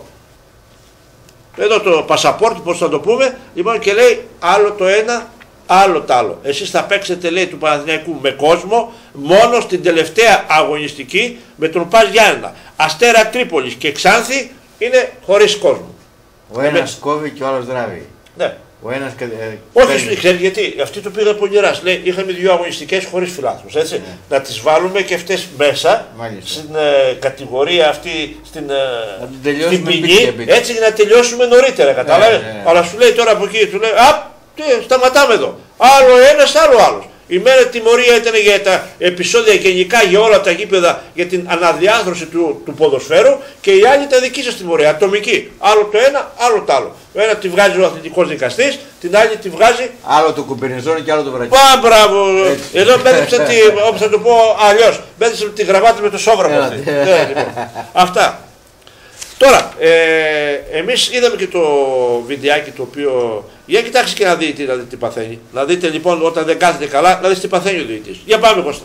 το πασαπόρτ, πώς θα το πούμε, λοιπόν, και λέει άλλο το ένα, άλλο τ' άλλο. Εσείς θα παίξετε, λέει, του Παναθηναϊκού με κόσμο μόνο στην τελευταία αγωνιστική με τον Πας Γιάννηνα. Αστέρα Τρίπολης και Ξάνθη είναι χωρίς κόσμο. Ο ένας κόβει και ο άλλος δράβει. Ναι. Ο ένας όχι, ξέρετε γιατί, αυτοί το πήγαν πονηράς. Λέει, είχαμε 2 αγωνιστικές χωρίς φιλάθλους, έτσι. Ναι. Να τις βάλουμε και αυτές μέσα, μάλιστα, στην κατηγορία αυτή, στην ποινή, έτσι, για να τελειώσουμε νωρίτερα, κατάλαβες. Ναι. Αλλά σου λέει τώρα από εκεί, του λέει, σταματάμε εδώ. Άλλο ένας, άλλο άλλος. Η μέρα τιμωρία ήταν για τα επεισόδια γενικά για όλα τα γήπεδα για την αναδιάθρωση του ποδοσφαίρου και η άλλη τα δική σας τιμωρία, ατομική. Άλλο το ένα, άλλο το άλλο. Το ένα τη βγάζει ο αθλητικός δικαστής, την άλλη τη βγάζει. Άλλο το κουπερνιζόνι και άλλο το βρακί. Μπράβο! Εδώ μπέδεψα όπως θα το πω αλλιώς, μπέδεψα τη γραβάτα με το σόβρακο. Αυτά. Τώρα, εμείς είδαμε και το βιντεάκι το οποίο. Για κοιτάξτε και να δείτε τι παθαίνει. Να δείτε λοιπόν όταν δεν κάθεται καλά, να δείτε τι παθαίνει ο διαιτητής. Για πάμε Κώστα.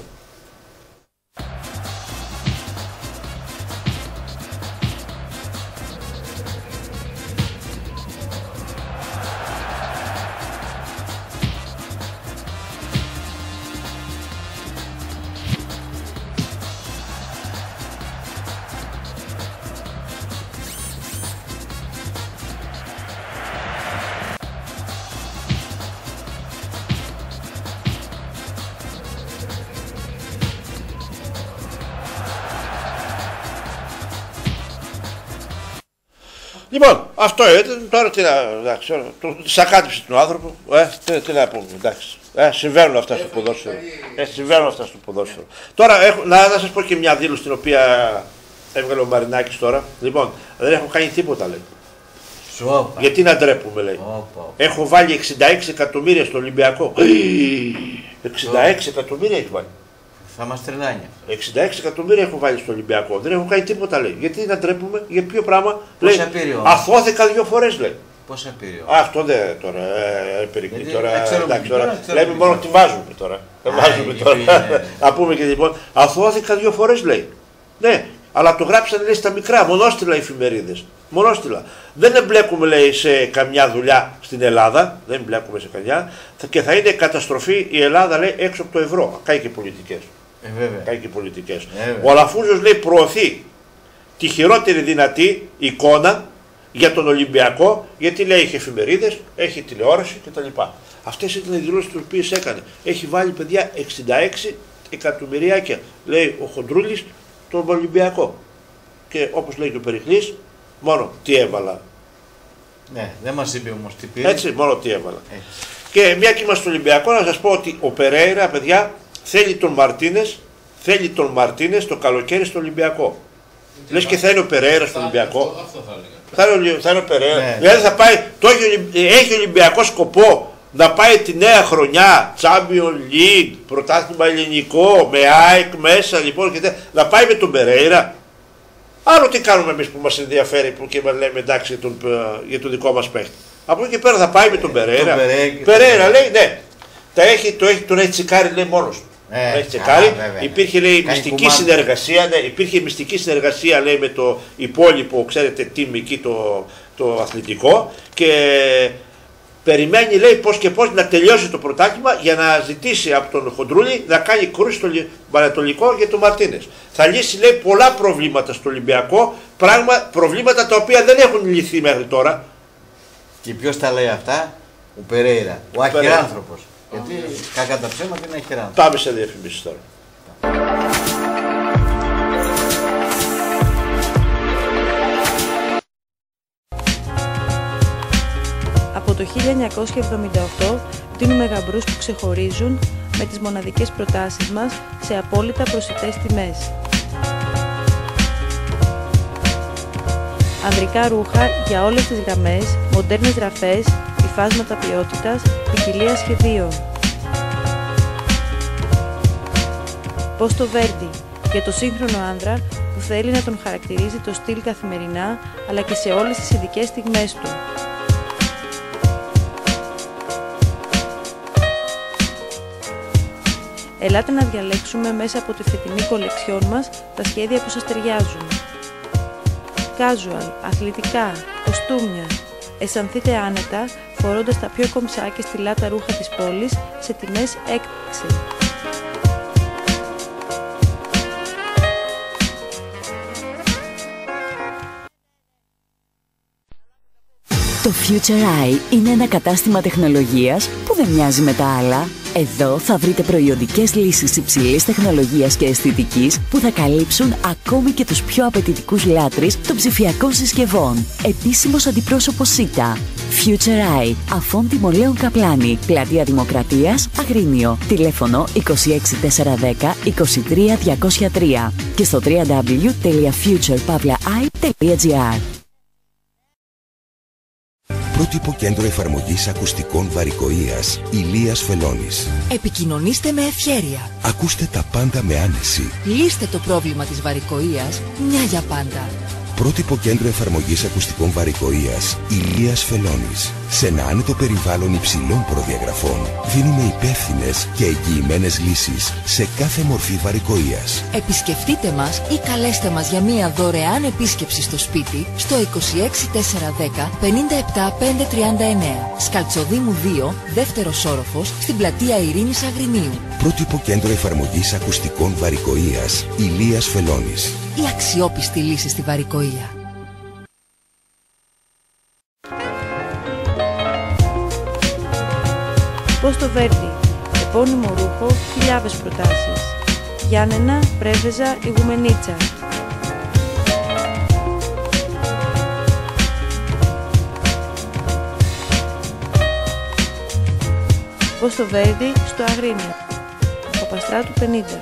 Λοιπόν, αυτό τώρα τι να. Εντάξει, σακάτιψε τον άνθρωπο. Τι να πούμε, εντάξει. Συμβαίνουν αυτά στο ποδόσφαιρο. Συμβαίνουν αυτά στο ποδόσφαιρο. Τώρα, να σας πω και μια δήλωση την οποία έβγαλε ο Μαρινάκης τώρα. Λοιπόν, δεν έχω κάνει τίποτα, λέει. Σοπα. Γιατί να ντρέπουμε, λέει. Έχω βάλει 66 εκατομμύρια στο Ολυμπιακό. 66 εκατομμύρια έχει βάλει. Θα μας τρελάνει αυτό. 66 εκατομμύρια έχω βάλει στο Ολυμπιακό. Δεν έχω κάνει τίποτα, λέει. Γιατί να ντρέπουμε, για ποιο πράγμα. Πόσα πήρε όμως. Αθώθηκα 2 φορές, λέει. Πόσα πήρε όμως. Αυτό δεν τώρα. Περικρίνει τώρα. Λέμε μόνο τι βάζουμε τώρα. Να πούμε και λοιπόν. Αθώθηκα 2 φορές, λέει. Ναι, αλλά το γράψανε, λέει, στα μικρά, μονόστιλα εφημερίδες. Μονόστιλα. Δεν εμπλέκουμε, λέει, σε καμιά δουλειά στην Ελλάδα. Δεν εμπλέκουμε σε καμιά. Και θα είναι καταστροφή η Ελλάδα, λέει, έξω από το ευρώ. Κάει και πολιτικές. Κάει και πολιτικές. Ο Αλαφούζος, λέει, προωθεί τη χειρότερη δυνατή εικόνα για τον Ολυμπιακό, γιατί, λέει, έχει εφημερίδες, έχει τηλεόραση κτλ. Αυτές ήταν οι δηλώσεις τις οποίες έκανε. Έχει βάλει, παιδιά, 66 εκατομμυριάκια, λέει ο Χοντρούλης, τον Ολυμπιακό. Και όπως λέει και ο Περικλής, μόνο τι έβαλα. Ναι, δεν μας είπε όμως τι πήρε. Έτσι, μόνο τι έβαλα. Και μια και είμαστε στο Ολυμπιακό, να σας πω ότι ο Περέιρα, παιδιά, θέλει τον Μαρτίνες το καλοκαίρι στο Ολυμπιακό. Λες και θα είναι ο Περέιρα στο Ολυμπιακό. Αυτό θα έλεγα. Θα είναι ο Περέιρα. Ναι. Δηλαδή θα πάει, έχει Ολυμπιακό σκοπό να πάει τη νέα χρονιά, Champions League, πρωτάθλημα ελληνικό, με ΑΕΚ μέσα λοιπόν, και να πάει με τον Περέιρα. Άλλο τι κάνουμε εμείς που μας ενδιαφέρει που και μας λέμε εντάξει για τον δικό μας παίχτη. Από εκεί και πέρα θα πάει με τον Περέιρα. Περέιρα λέει, ναι, τον έχει τσεκάρει, λέει, μόνος του. Έχει τσεκάρει. Υπήρχε, λέει, μυστική συνεργασία, ναι, υπήρχε μυστική συνεργασία, λέει, με το υπόλοιπο, ξέρετε, team εκεί το αθλητικό, και περιμένει, λέει, πώς και πώς να τελειώσει το πρωτάθλημα για να ζητήσει από τον Χοντρούλη να κάνει κρούση στο Πανατολικό για τον Μαρτίνες. Θα λύσει, λέει, πολλά προβλήματα στο Ολυμπιακό, προβλήματα τα οποία δεν έχουν λυθεί μέχρι τώρα. Και ποιος τα λέει αυτά? Ο Περέιρα, ο αχυράνθρωπος. Γιατί κακά τα ψέματα είναι αχυράνθρωπος. Πάμε σε διαφημίσεις τώρα. Από το 1978 δίνουμε γαμπρούς που ξεχωρίζουν με τις μοναδικές προτάσεις μας σε απόλυτα προσιτές τιμές. Ανδρικά ρούχα για όλες τις γραμμές, μοντέρνες ραφές, υφάσματα ποιότητας, ποικιλία σχεδίων. Πόστο Βέρντι, για το σύγχρονο άνδρα που θέλει να τον χαρακτηρίζει το στυλ καθημερινά αλλά και σε όλες τις ειδικές στιγμές του. Ελάτε να διαλέξουμε μέσα από τη φετινή κολεξιόν μας τα σχέδια που σας ταιριάζουν. Casual, αθλητικά, κοστούμια. Αισθανθείτε άνετα φορώντας τα πιο κομψά και στυλάτα ρούχα της πόλης σε τιμές έκπληξη. Το Future Eye είναι ένα κατάστημα τεχνολογίας που δεν μοιάζει με τα άλλα. Εδώ θα βρείτε προϊόντικες λύσεις υψηλής τεχνολογίας και αισθητικής που θα καλύψουν ακόμη και τους πιο απαιτητικούς λάτρεις των ψηφιακών συσκευών. Επίσημος αντιπρόσωπος ΣΥΤΑ. Future Eye. Αφών Τιμολέων Καπλάνη. Πλατεία Δημοκρατίας, Αγρίνιο. Τηλέφωνο 26410 23203 και στο www.futurepavlaeye.gr. Πρότυπο κέντρο εφαρμογής ακουστικών βαρικοΐας Ηλίας Φελώνης. Επικοινωνήστε με ευχέρεια. Ακούστε τα πάντα με άνεση. Λύστε το πρόβλημα της βαρικοΐας μια για πάντα. Πρότυπο κέντρο εφαρμογής ακουστικών βαρικοΐας Ηλίας Φελώνης. Σε ένα άνετο περιβάλλον υψηλών προδιαγραφών δίνουμε υπεύθυνες και εγγυημένες λύσεις σε κάθε μορφή βαρικοΐας. Επισκεφτείτε μας ή καλέστε μας για μία δωρεάν επίσκεψη στο σπίτι στο 26410 57539. Σκαλτσοδήμου 2, δεύτερος όροφος, στην πλατεία Ειρήνης Αγρινίου. Πρότυπο κέντρο εφαρμογής ακουστικών βαρικοΐας Ηλίας Φελώνης. Η αξιόπιστη λύση στη βαρικοΐα. Πόστο Βέρντι. Επώνυμο ρούχο, χιλιάδες προτάσεις. Γιάννενα, Πρέβεζα, Ιγουμενίτσα. Πόστο Βέρντι στο Αγρίνιο. Παπαστράτου 50.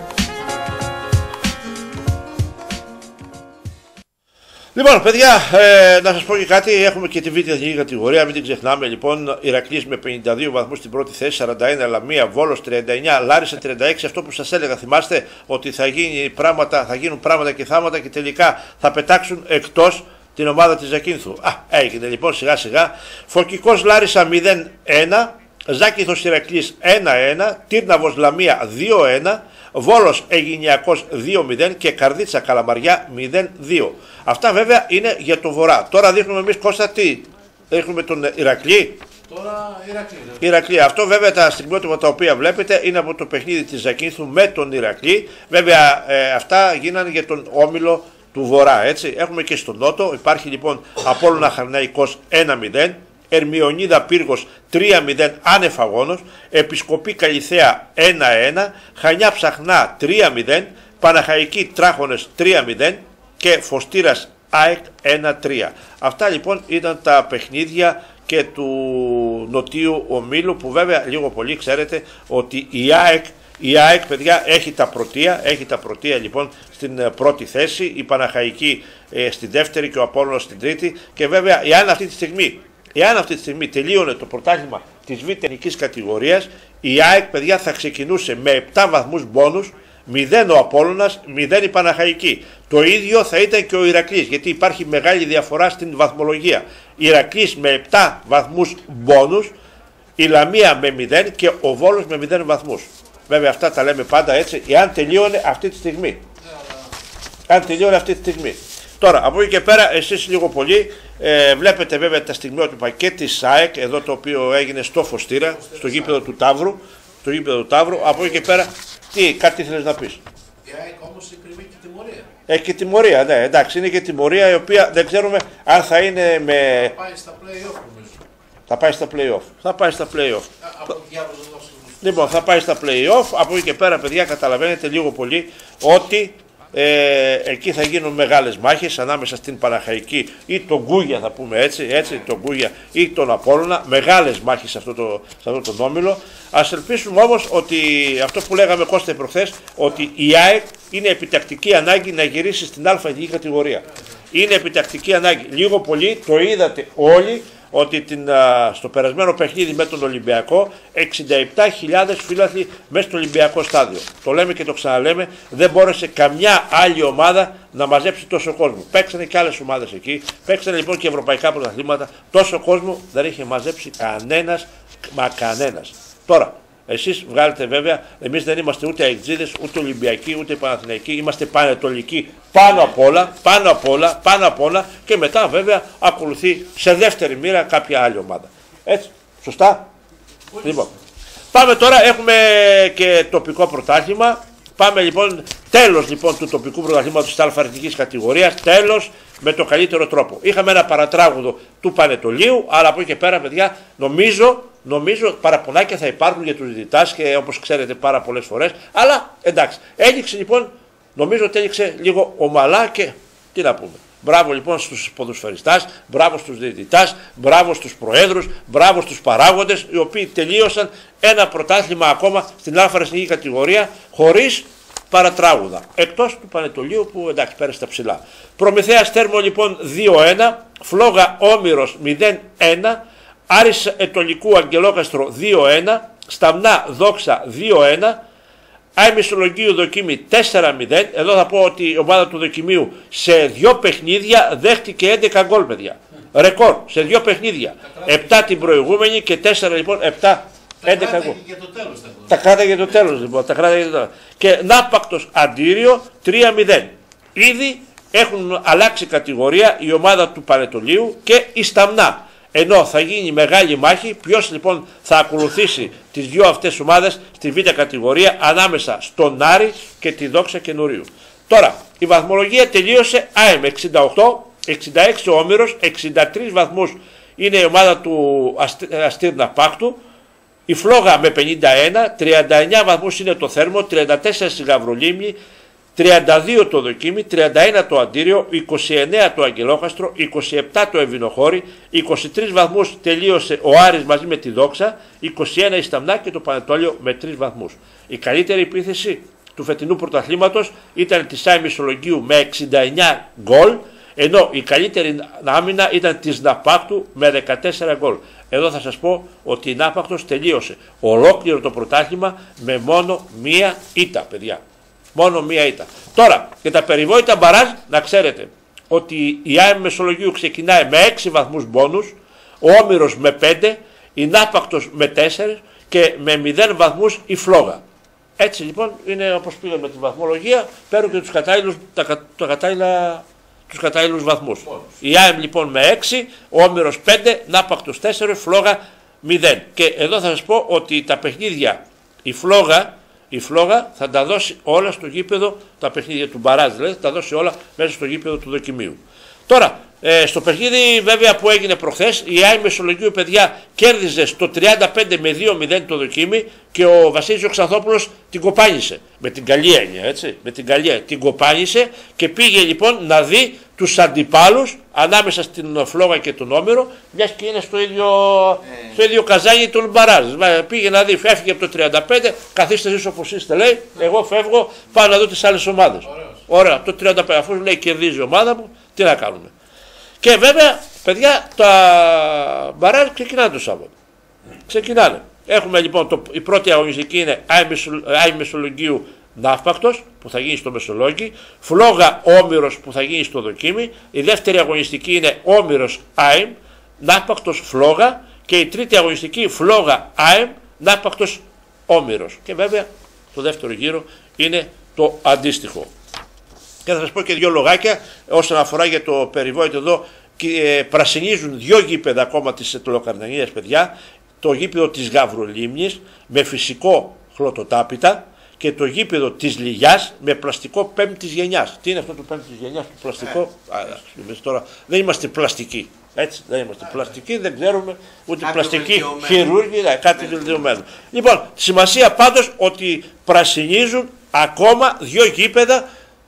Λοιπόν, παιδιά, να σας πω και κάτι. Έχουμε και τη β' εθνική κατηγορία, μην την ξεχνάμε. Λοιπόν, Ηρακλής με 52 βαθμούς στην πρώτη θέση, 41 Λαμία, Βόλος 39, Λάρισα 36. Αυτό που σας έλεγα, θυμάστε ότι θα γίνουν πράγματα και θάματα και τελικά θα πετάξουν εκτός την ομάδα της Ζακίνθου. Έγινε λοιπόν σιγά σιγά. Φωκικός Λάρισα 0-1, Ζάκυνθος Ηρακλής 1-1, Τύρναβος Λαμία 2-1. Βόλος Αιγινιακός 2-0 και Καρδίτσα Καλαμαριά 0-2. Αυτά βέβαια είναι για το Βορρά. Τώρα δείχνουμε εμείς, Κώστα, τι δείχνουμε, τον Ηρακλή. Τώρα Ηρακλή. Αυτό βέβαια τα στιγμιότυπα τα οποία βλέπετε είναι από το παιχνίδι της Ζακίνθου με τον Ηρακλή. Βέβαια αυτά γίνανε για τον όμιλο του Βορρά. Έτσι. Έχουμε και στον Νότο. Υπάρχει λοιπόν Απόλλωνα Χαρναϊκός 1-0. Ερμιονίδα Πύργος 3-0 άνευ αγώνος, Επισκοπή Καλιθέα 1-1, Χανιά Ψαχνά 3-0, Παναχαϊκή Τράχονες 3-0 και Φωστήρας ΑΕΚ 1-3. Αυτά λοιπόν ήταν τα παιχνίδια και του Νοτίου Ομίλου, που βέβαια λίγο πολύ ξέρετε ότι η ΑΕΚ, παιδιά, έχει τα πρωτεία λοιπόν στην πρώτη θέση, η Παναχαϊκή στην δεύτερη και ο Απόλλωνας στην τρίτη, και βέβαια εάν αυτή τη στιγμή τελείωνε το πρωτάθλημα της β' εθνικής κατηγορίας, η ΑΕΚ, παιδιά, θα ξεκινούσε με 7 βαθμούς μπόνους, 0 ο Απόλλωνας, 0 η Παναχαϊκή. Το ίδιο θα ήταν και ο Ηρακλής, γιατί υπάρχει μεγάλη διαφορά στην βαθμολογία. Ηρακλής με 7 βαθμούς μπόνους, η Λαμία με 0 και ο Βόλος με 0 βαθμούς. Βέβαια αυτά τα λέμε πάντα έτσι, εάν τελείωνε αυτή τη στιγμή. Τώρα, από εκεί και πέρα, εσείς λίγο πολύ βλέπετε βέβαια τα στιγμιότυπα και της ΑΕΚ, εδώ το οποίο έγινε στο Φωστήρα, στο γήπεδο του Ταύρου. Από εκεί και πέρα, κάτι ήθελες να πεις? Η ΑΕΚ όμως κρύβει και τιμωρία. Έχει και τιμωρία, ναι, εντάξει, είναι και τιμωρία η οποία δεν ξέρουμε αν θα είναι με... Θα πάει στα play-off νομίζω. Θα πάει στα play-off. Λοιπόν, θα πάει στα play-off. Από εκεί και πέρα, παιδιά, καταλαβαίνετε λίγο πολύ ότι εκεί θα γίνουν μεγάλες μάχες ανάμεσα στην Παναχαϊκή ή τον Γκούγια, θα πούμε έτσι, τον Γκούγια ή τον Απόλλωνα. Μεγάλες μάχες σε αυτό τον όμιλο. Ας ελπίσουμε όμως ότι αυτό που λέγαμε, Κώστα, προχθές, ότι η ΑΕΚ είναι επιτακτική ανάγκη να γυρίσει στην α' εθνική κατηγορία. Είναι επιτακτική ανάγκη. Λίγο πολύ το είδατε όλοι ότι στο περασμένο παιχνίδι με τον Ολυμπιακό 67.000 φίλαθλοι μέσα στο Ολυμπιακό στάδιο. Το λέμε και το ξαναλέμε, δεν μπόρεσε καμιά άλλη ομάδα να μαζέψει τόσο κόσμο. Παίξανε και άλλες ομάδες εκεί, παίξανε λοιπόν και ευρωπαϊκά πρωταθλήματα, τόσο κόσμο δεν είχε μαζέψει κανένας. Τώρα, εσείς βγάλετε βέβαια, εμείς δεν είμαστε ούτε αεκτζίδες, ούτε Ολυμπιακοί, ούτε Παναθηναϊκοί, είμαστε πανετολικοί πάνω απ' όλα και μετά βέβαια ακολουθεί σε δεύτερη μοίρα κάποια άλλη ομάδα. Έτσι, σωστά? Λοιπόν, πάμε τώρα, έχουμε και τοπικό πρωτάθλημα. Πάμε λοιπόν, τέλος λοιπόν του τοπικού πρωταθλήματος της α' εθνικής κατηγορίας, τέλος, με το καλύτερο τρόπο. Είχαμε ένα παρατράγουδο του Πανετολίου, αλλά από εκεί και πέρα, παιδιά, νομίζω παραπονάκια θα υπάρχουν για τους διαιτητάς και όπως ξέρετε πάρα πολλές φορές. Αλλά εντάξει, έληξε λοιπόν, νομίζω ότι έληξε λίγο ομαλά και τι να πούμε. Μπράβο λοιπόν στους ποδοσφαιριστάς, μπράβο στους διαιτητάς, μπράβο στους προέδρους, μπράβο στους παράγοντες, οι οποίοι τελείωσαν ένα πρωτάθλημα ακόμα στην εθνική κατηγορία χωρίς παρατράγουδα. Εκτός του Πανετολίου που εντάξει πέρασε τα ψηλά. Προμηθέας Τέρμο λοιπόν 2-1, Φλόγα Όμηρος 0-1, Άρης Ετωλικού Αγγελόκαστρο 2-1, Σταμνά Δόξα 2-1, Άι Μεσολογγίου Δοκίμη 4-0. Εδώ θα πω ότι η ομάδα του Δοκιμίου σε 2 παιχνίδια δέχτηκε 11 γκολ, παιδιά. Ρεκόρ σε 2 παιχνίδια. 7 την προηγούμενη και 4 λοιπόν 7. 11 γκολ. Τα κράταγε το τέλος λοιπόν. Και Ναύπακτος Αντίριο 3-0. Ήδη έχουν αλλάξει κατηγορία η ομάδα του Πανετολίου και η Σταμνά. Ενώ θα γίνει μεγάλη μάχη ποιος λοιπόν θα ακολουθήσει τις δύο αυτές ομάδες στη β' κατηγορία ανάμεσα στον Άρη και τη Δόξα Καινουρίου. Τώρα η βαθμολογία τελείωσε ΑΕΜ 68, 66 ο Όμηρος, 63 βαθμούς είναι η ομάδα του Αστήρ Ναυπάκτου, η Φλόγα με 51, 39 βαθμούς είναι το Θέρμο, 34 στη Γαβρολίμνη, 32 το Δοκίμη, 31 το Αντίριο, 29 το Αγγελόκαστρο, 27 το Ευηνοχώρι, 23 βαθμούς τελείωσε ο Άρης μαζί με τη Δόξα, 21 η Σταμνά και το Πανετόλιο με 3 βαθμούς. Η καλύτερη επίθεση του φετινού πρωταθλήματος ήταν της Άι Μεσολογγίου με 69 γκολ, ενώ η καλύτερη άμυνα ήταν της Ναυπάκτου με 14 γκολ. Εδώ θα σας πω ότι η Ναύπακτος τελείωσε ολόκληρο το πρωτάθλημα με μόνο μία ήττα, παιδιά. Μόνο μία ήττα. Τώρα, για τα περιβόητα μπαράζ, να ξέρετε ότι η ΑΕΜ Μεσολογγίου ξεκινάει με 6 βαθμούς μπόνους, ο Όμηρος με 5, η Ναύπακτος με 4 και με 0 βαθμούς η Φλόγα. Έτσι λοιπόν είναι όπως πήγαμε με τη βαθμολογία, παίρνω και τους κατάλληλους βαθμούς. Η ΑΕΜ λοιπόν με 6, ο Όμηρος 5, Ναύπακτος 4, Φλόγα 0. Και εδώ θα σας πω ότι τα παιχνίδια, η Φλόγα θα τα δώσει όλα στο γήπεδο, τα παιχνίδια του μπαράζ δηλαδή, θα τα δώσει όλα μέσα στο γήπεδο του Δοκιμίου. Τώρα, στο παιχνίδι βέβαια που έγινε προχθές, η ΑΕ Μεσολογγίου, παιδιά, κέρδιζε στο 35 με 2-0 το Δοκίμι και ο Βασίλης ο Ξανθόπουλος την κοπάνισε. Με την καλή έννοια, έτσι. Με την καλή την κοπάνισε και πήγε λοιπόν να δει τους αντιπάλους ανάμεσα στην Φλόγα και τον Όμηρο, μιας και είναι στο ίδιο καζάνι των μπαράζ. Πήγε να δει, έφυγε από το 35, καθίστε εσείς όπως είστε, λέει, εγώ φεύγω, πάω να δω τις άλλες ομάδες. Ωραία, το 35, αφού λέει κερδίζει η ομάδα μου, τι να κάνουμε. Και βέβαια, παιδιά, τα μπαράζ ξεκινάνε το Σάββατο. Ξεκινάνε. Έχουμε λοιπόν, η πρώτη αγωνιστική είναι Άι Μεσολογγίου Ναύπακτος που θα γίνει στο Μεσολόγγι, Φλόγα Όμηρος που θα γίνει στο Δοκίμι, η δεύτερη αγωνιστική είναι Όμηρος ΑΕΜ, Ναύπακτος Φλόγα και η τρίτη αγωνιστική Φλόγα ΑΕΜ, Ναύπακτος Όμηρος. Και βέβαια το δεύτερο γύρο είναι το αντίστοιχο. Και θα σας πω και δύο λογάκια όσον αφορά για το περιβόητο εδώ. Πρασινίζουν δύο γήπεδα ακόμα της Ετωλοκαρνανίας, παιδιά. Το γήπεδο της Γαβρολίμνης με φυσικό χλωτοτάπητα και το γήπεδο της Λιγιάς με πλαστικό πέμπτης γενιάς. Τι είναι αυτό το πέμπτης γενιάς, το πλαστικό? Τώρα δεν είμαστε πλαστικοί. Έτσι, δεν είμαστε πλαστικοί, δεν ξέρουμε ούτε πλαστικοί χειρούργοι, κάτι βελτιωμένο. Λοιπόν, σημασία πάντως ότι πρασινίζουν ακόμα δύο γήπεδα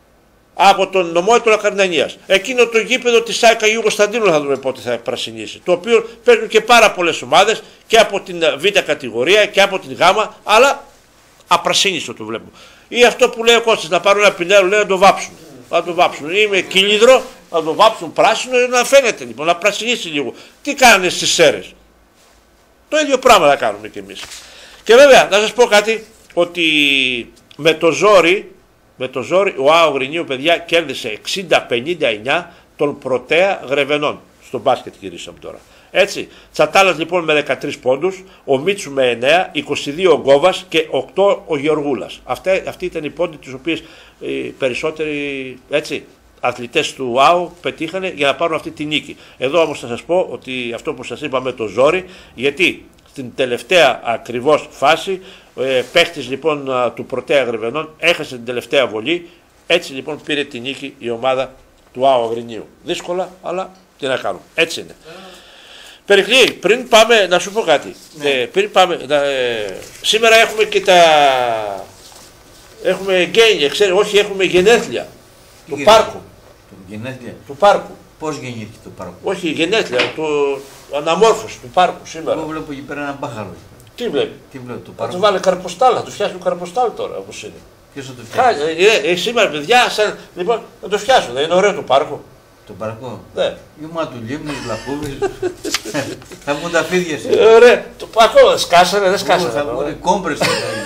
από τον νομό Ετωλοκαρνανίας. Εκείνο το γήπεδο της ΣΑΕΚ Αγίου Κωνσταντίνου θα δούμε πότε θα πρασινίσει. Το οποίο παίζουν και πάρα πολλές ομάδες και από την Β κατηγορία και από την Γ, αλλά απρασίνιστο το βλέπουμε. Ή αυτό που λέει ο Κώστας, να πάρουν ένα πινέλο, λέει να το βάψουν. Να το βάψουν. Ή με κύλινδρο, να το βάψουν πράσινο, να φαίνεται λοιπόν, να πρασινίσει λίγο. Τι κάνουν στις Σέρρες? Το ίδιο πράγμα θα κάνουμε κι εμείς. Και βέβαια, να σας πω κάτι, ότι με το ζόρι, ο ΑΟ Γρινίου, παιδιά, κέρδισε 60-59 τον Πρωτέα Γρεβενών. Στο μπάσκετ γυρίσαμε τώρα. Έτσι, Τσατάλας λοιπόν με 13 πόντους, ο Μίτσου με 9, 22 ο Γκόβας και 8 ο Γεωργούλας. Αυτοί ήταν οι πόντοι τους οποίους οι περισσότεροι αθλητές του ΑΟ πετύχανε για να πάρουν αυτή τη νίκη. Εδώ όμως θα σας πω ότι αυτό που σας είπα με το ζόρι, γιατί στην τελευταία ακριβώς φάση παίχτης λοιπόν του Πρωτέα Γρεβενών έχασε την τελευταία βολή, έτσι λοιπόν πήρε τη νίκη η ομάδα του Άου Αγρινίου. Δύσκολα, αλλά τι να κάνουμε. Έτσι είναι. Περικλή, πριν πάμε, να σου πω κάτι. Πριν πάμε, σήμερα έχουμε και τα... Έχουμε γένεια, όχι, έχουμε γενέθλια του πάρκου. Γενέθλια. Του πάρκου. Πώς γεννήθηκε το πάρκο? Όχι, γενέθλια, αναμόρφωση του πάρκου σήμερα. Εγώ βλέπω εκεί πέρα έναν μπάχαρο. Τι βλέπει? Τι βλέπω, το Θα πάρκο. του βάλει καρποστάλ, θα του φτιάσουν καρποστάλ τώρα όπως είναι. Ποιος θα το φτιάξει? Σήμερα παιδιά, λοιπόν, θα το φτιάσουν, δεν είναι ωραίο το πάρκο. Το πάρκο? Ναι. Γεμάτο λίμνους, λαπούδες. Θα βγουν τα φίδια σου. Ωραία, το πάρκο σκάσανε, δεν σκάσανε. Θα βγουν κόμπρες.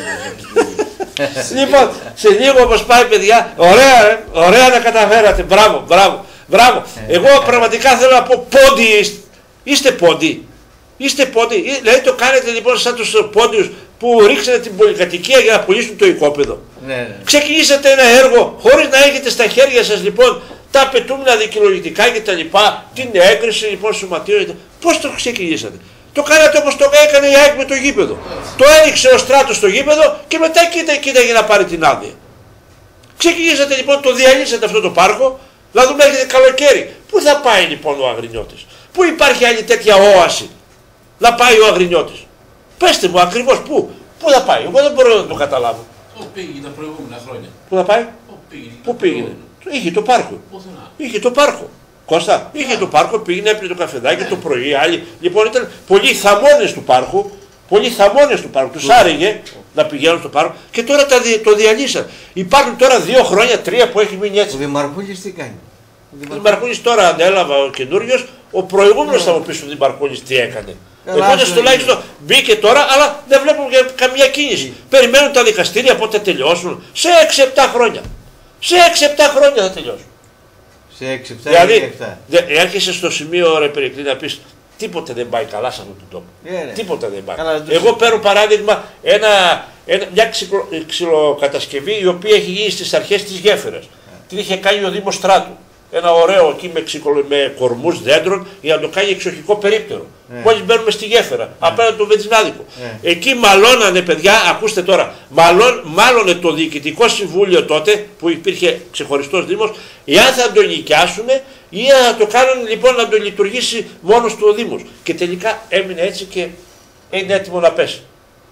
Λοιπόν, σε λίγο όπως πάει παιδιά, ωραία να καταφέρατε, μπράβο. Εγώ πραγματικά θέλω να πω πόντι είστε πόντι. Δηλαδή το κάνετε λοιπόν σαν τους πόντιους που ρίξατε την πολυκατοικία για να πουλήσουν το οικόπεδο. Ναι. Ξεκινήσατε ένα έργο χωρίς να έχετε στα χέρια σας λοιπόν τα απαιτούμενα δικαιολογητικά κτλ. Την έγκριση λοιπόν σωματείων. Πώς το ξεκινήσατε? Το κάνατε όπως το έκανε η ΑΕΚ με το γήπεδο. Το έριξε ο Στράτος στο γήπεδο και μετά κοίταγε να πάρει την άδεια. Ξεκινήσατε λοιπόν, το διαλύσατε αυτό το πάρκο, να δούμε έχετε καλοκαίρι. Πού θα πάει λοιπόν ο Αγρινιώτης? Πού υπάρχει άλλη τέτοια όαση να πάει ο Αγρινιώτης? Πέστε μου ακριβώς πού θα πάει? Εγώ δεν μπορώ να το καταλάβω. Πού πήγε τα προηγούμενα χρόνια? Πού θα πάει? Πού πήγαινε? Είχε το πάρκο. Είχε το πάρκο. Κώστα, είχε το πάρκο, πήγαινε, έπαιρνε το καφεδάκι το πρωί. Άλλοι. Λοιπόν, ήταν πολλοί θαμώνες του πάρκου. Τους άρεγε να πηγαίνουν στο πάρκο και τώρα το διαλύσαν. Υπάρχουν τώρα 2 χρόνια, 3 που έχει μείνει έτσι. Ο Δημαρχούλης τι κάνει? Ο Δημαρχούλης τώρα ανέλαβε ο καινούριος, ο προηγούμενος θα μου πει ο Δημαρχούλης τι έκανε. Οπότε τουλάχιστον μπήκε τώρα, αλλά δεν βλέπουμε καμία κίνηση. Περιμένουν τα δικαστήρια πότε τελειώσουν. Σε 6-7 χρόνια. Σε 6-7 χρόνια θα τελειώσουν. Σε 6-7 δηλαδή, έρχεσαι στο σημείο ρε Περικλή να πεις τίποτε δεν πάει καλά σε αυτόν τον τόπο. Τίποτε δεν πάει. Εγώ παίρνω παράδειγμα μια ξυλοκατασκευή η οποία έχει γίνει στις αρχές της Γέφυρας. Την είχε κάνει ο Δήμος Στράτου. Ένα ωραίο εκεί με κορμούς δέντρων για να το κάνει εξοχικό περίπτερο. Μόλις μπαίνουμε στη Γέφυρα, απέναντι το Βενζινάδικο. Εκεί μαλώνανε παιδιά, ακούστε τώρα, μάλωνε το Διοικητικό Συμβούλιο τότε που υπήρχε ξεχωριστός Δήμος, εάν θα το νοικιάσουν ή θα το κάνουν λοιπόν να το λειτουργήσει μόνος του ο Δήμος. Και τελικά έμεινε έτσι και είναι έτοιμο να πέσει.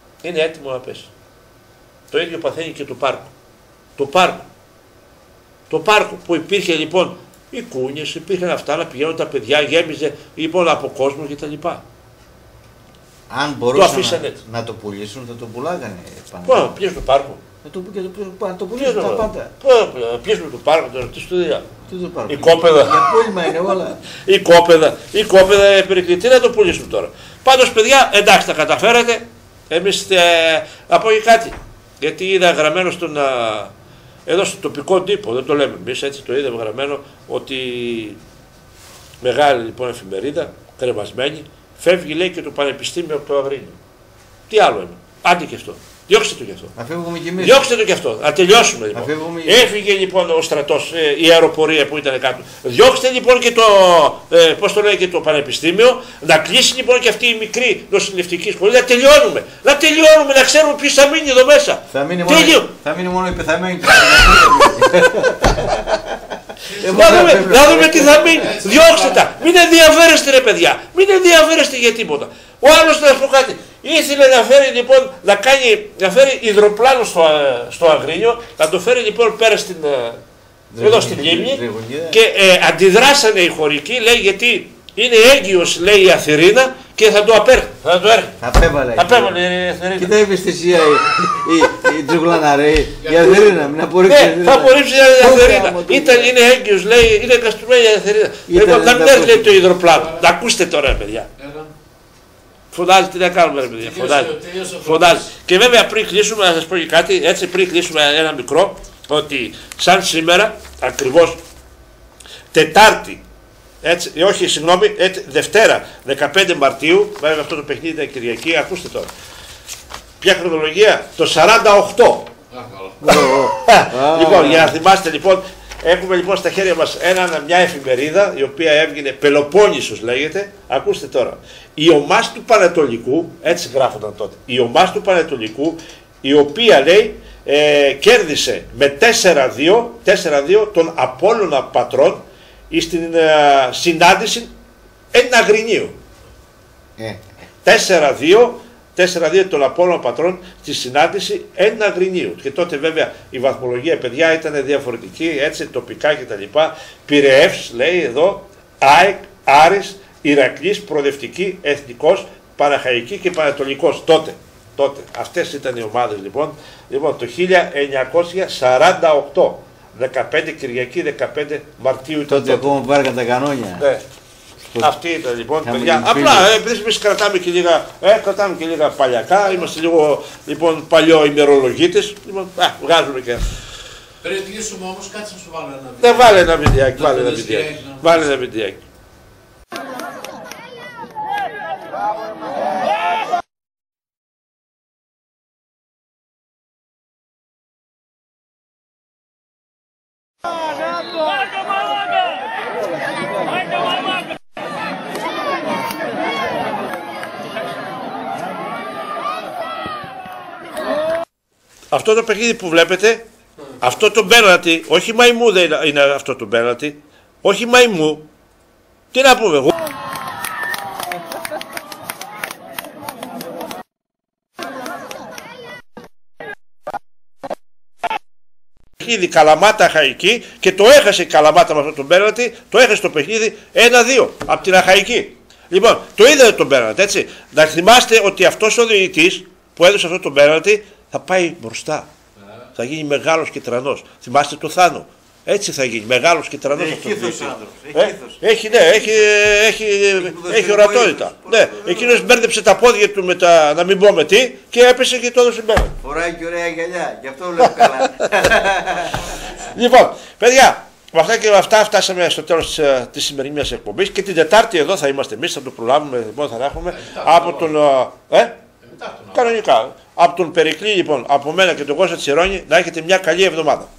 Το ίδιο παθαίνει και το πάρκο. Το πάρκο που υπήρχε λοιπόν οι κούνιες, υπήρχαν αυτά να πηγαίνουν τα παιδιά, γέμιζε λοιπόν από κόσμο κτλ. Αν μπορούσαν να το πουλήσουν, θα το πουλάγανε. Πού, πιέσουν το πάρκο. Να το πουλήσουν τα πάντα. Πιέσουν το πάρκο, τώρα τι στουδία. Η κόπεδα. Για πούλημα είναι όλα. Η κόπεδα περικλητή να το πουλήσουν τώρα. Πάντως παιδιά, εντάξει τα καταφέρατε. Εμείς να πω και κάτι. Γιατί είδα γραμμένο εδώ στο τοπικό τύπο, δεν το λέμε εμείς, έτσι το είδαμε γραμμένο, ότι μεγάλη λοιπόν εφημερίδα, κρεμασμένη, φεύγει λέει και το Πανεπιστήμιο από το Αγρίνιο. Τι άλλο είναι, άντε και αυτό. Διώξτε το κι αυτό. Διώξτε το κι αυτό. Να τελειώσουμε λοιπόν. Έφυγε λοιπόν ο στρατός, η αεροπορία που ήταν κάτω. Διώξτε λοιπόν και το, πώς το λέει, και το πανεπιστήμιο. Να κλείσει λοιπόν και αυτή η μικρή νοσηλευτική σχολή. Να τελειώνουμε. Να ξέρουμε ποιος θα μείνει εδώ μέσα. Θα μείνει μόνο η πεθαμένη. Να δούμε τι θα μείνει. Διώξτε τα. Μην ενδιαφέρεστε ρε παιδιά. Μην ενδιαφέρεστε για τίποτα. Ο άλλος, να σου πω κάτι, ήθελε να φέρει λοιπόν, να φέρει υδροπλάνο στο Αγρίνιο, να το φέρει λοιπόν πέρα εδώ στην Λίμνη και αντιδράσανε οι χωρικοί, λέει, γιατί είναι έγκυος, λέει, η Αθηρίνα και θα το έρθει. Θα απέβαλε η Αθηρίνα. Κοίτα η ευαισθησία η Τζουγλαναρέη, η Αθηρίνα, μην απορρίψει. Ναι, θα απορρίψει η Αθηρίνα. Είναι έγκυος, λέει, είναι καστρωμένη η Αθηρίνα. Λοιπόν, να μην έρθει, λέει, το υδροπλάνο. Να ακούσετε τώρα, παιδιά. Φωνάζει, τι να κάνουμε ρε παιδιά, φωνάζει. Και βέβαια πριν κλείσουμε, να σας πω και κάτι, έτσι πριν κλείσουμε ένα μικρό, ότι σαν σήμερα, ακριβώς Τετάρτη, έτσι, όχι συγγνώμη, Δευτέρα 15 Μαρτίου, βέβαια αυτό το παιχνίδι ήταν Κυριακή, ακούστε τώρα. Ποια χρονολογία, το 48. Λοιπόν, για να θυμάστε λοιπόν, έχουμε λοιπόν στα χέρια μας μια εφημερίδα η οποία έβγαινε, Πελοπόννησος λέγεται, ακούστε τώρα. Η Ομάς του Πανατολικού, έτσι γράφονταν τότε, η Ομάς του Πανατολικού, η οποία λέει κέρδισε με 4-2 τον Απόλλωνα Πατρών στην συνάντηση εν Αγρινίου. 4-2 των Απόλλων Πατρών στη συνάντηση εν Αγρινίου. Και τότε βέβαια η βαθμολογία, παιδιά, ήταν διαφορετική, έτσι τοπικά κτλ. Πειραιεύς, λέει εδώ, ΑΕΚ, Άρης, Ηρακλής, Προοδευτική, Εθνικός, Παναχαϊκή και Πανατολικός. Τότε. Αυτές ήταν οι ομάδες λοιπόν. Λοιπόν, το 1948. 15 Κυριακή, 15 Μαρτίου ήταν. Τότε ακόμα πάρκαν τα κανόνια. Ναι. Αυτή ήταν λοιπόν, παιδιά. Απλά επειδή εμείς κρατάμε και λίγα παλιακά, είμαστε λίγο λοιπόν παλιό ημερολογίτες. Λοιπόν, βγάζουμε και. Πριν κλείσουμε όμως, κάτσε να σου βάλω ένα βιντεάκι. Βάλε ένα βιντεάκι. Αυτό το παιχνίδι που βλέπετε, αυτό το πέναλτι, όχι μαϊμού δεν είναι αυτό το πέναλτι, όχι μαϊμού, τι να πούμε εγώ. Παιχνίδι Καλαμάτα Αχαϊκή και το έχασε η Καλαμάτα με αυτό το πέναλτι, το έχασε το παιχνίδι 1-2 από την Αχαϊκή. Λοιπόν, το είδατε το πέναλτι, έτσι. Να θυμάστε ότι αυτός ο διαιτητής που έδωσε αυτό το πέναλτι θα πάει μπροστά. Θα γίνει μεγάλος και τρανός. Θυμάστε το Θάνο. Έτσι θα γίνει. Μεγάλος και τρανός. Έχει ορατότητα. Ναι. Εκείνος μπέρδεψε τα πόδια του με τα να μην πω με τι και έπεσε και το έδωσε πέρα. Φοράει και ωραία γυαλιά. Γι' αυτό βλέπω καλά. Λοιπόν, παιδιά, με αυτά και με αυτά φτάσαμε στο τέλος της σημερινής εκπομπής και την Τετάρτη εδώ θα είμαστε εμείς. Θα το προλάβουμε. Λοιπόν, θα έχουμε από τον. Κανονικά. Από τον Περικλή, λοιπόν, από μένα και τον Κώστα Τσιρόνη, να έχετε μια καλή εβδομάδα.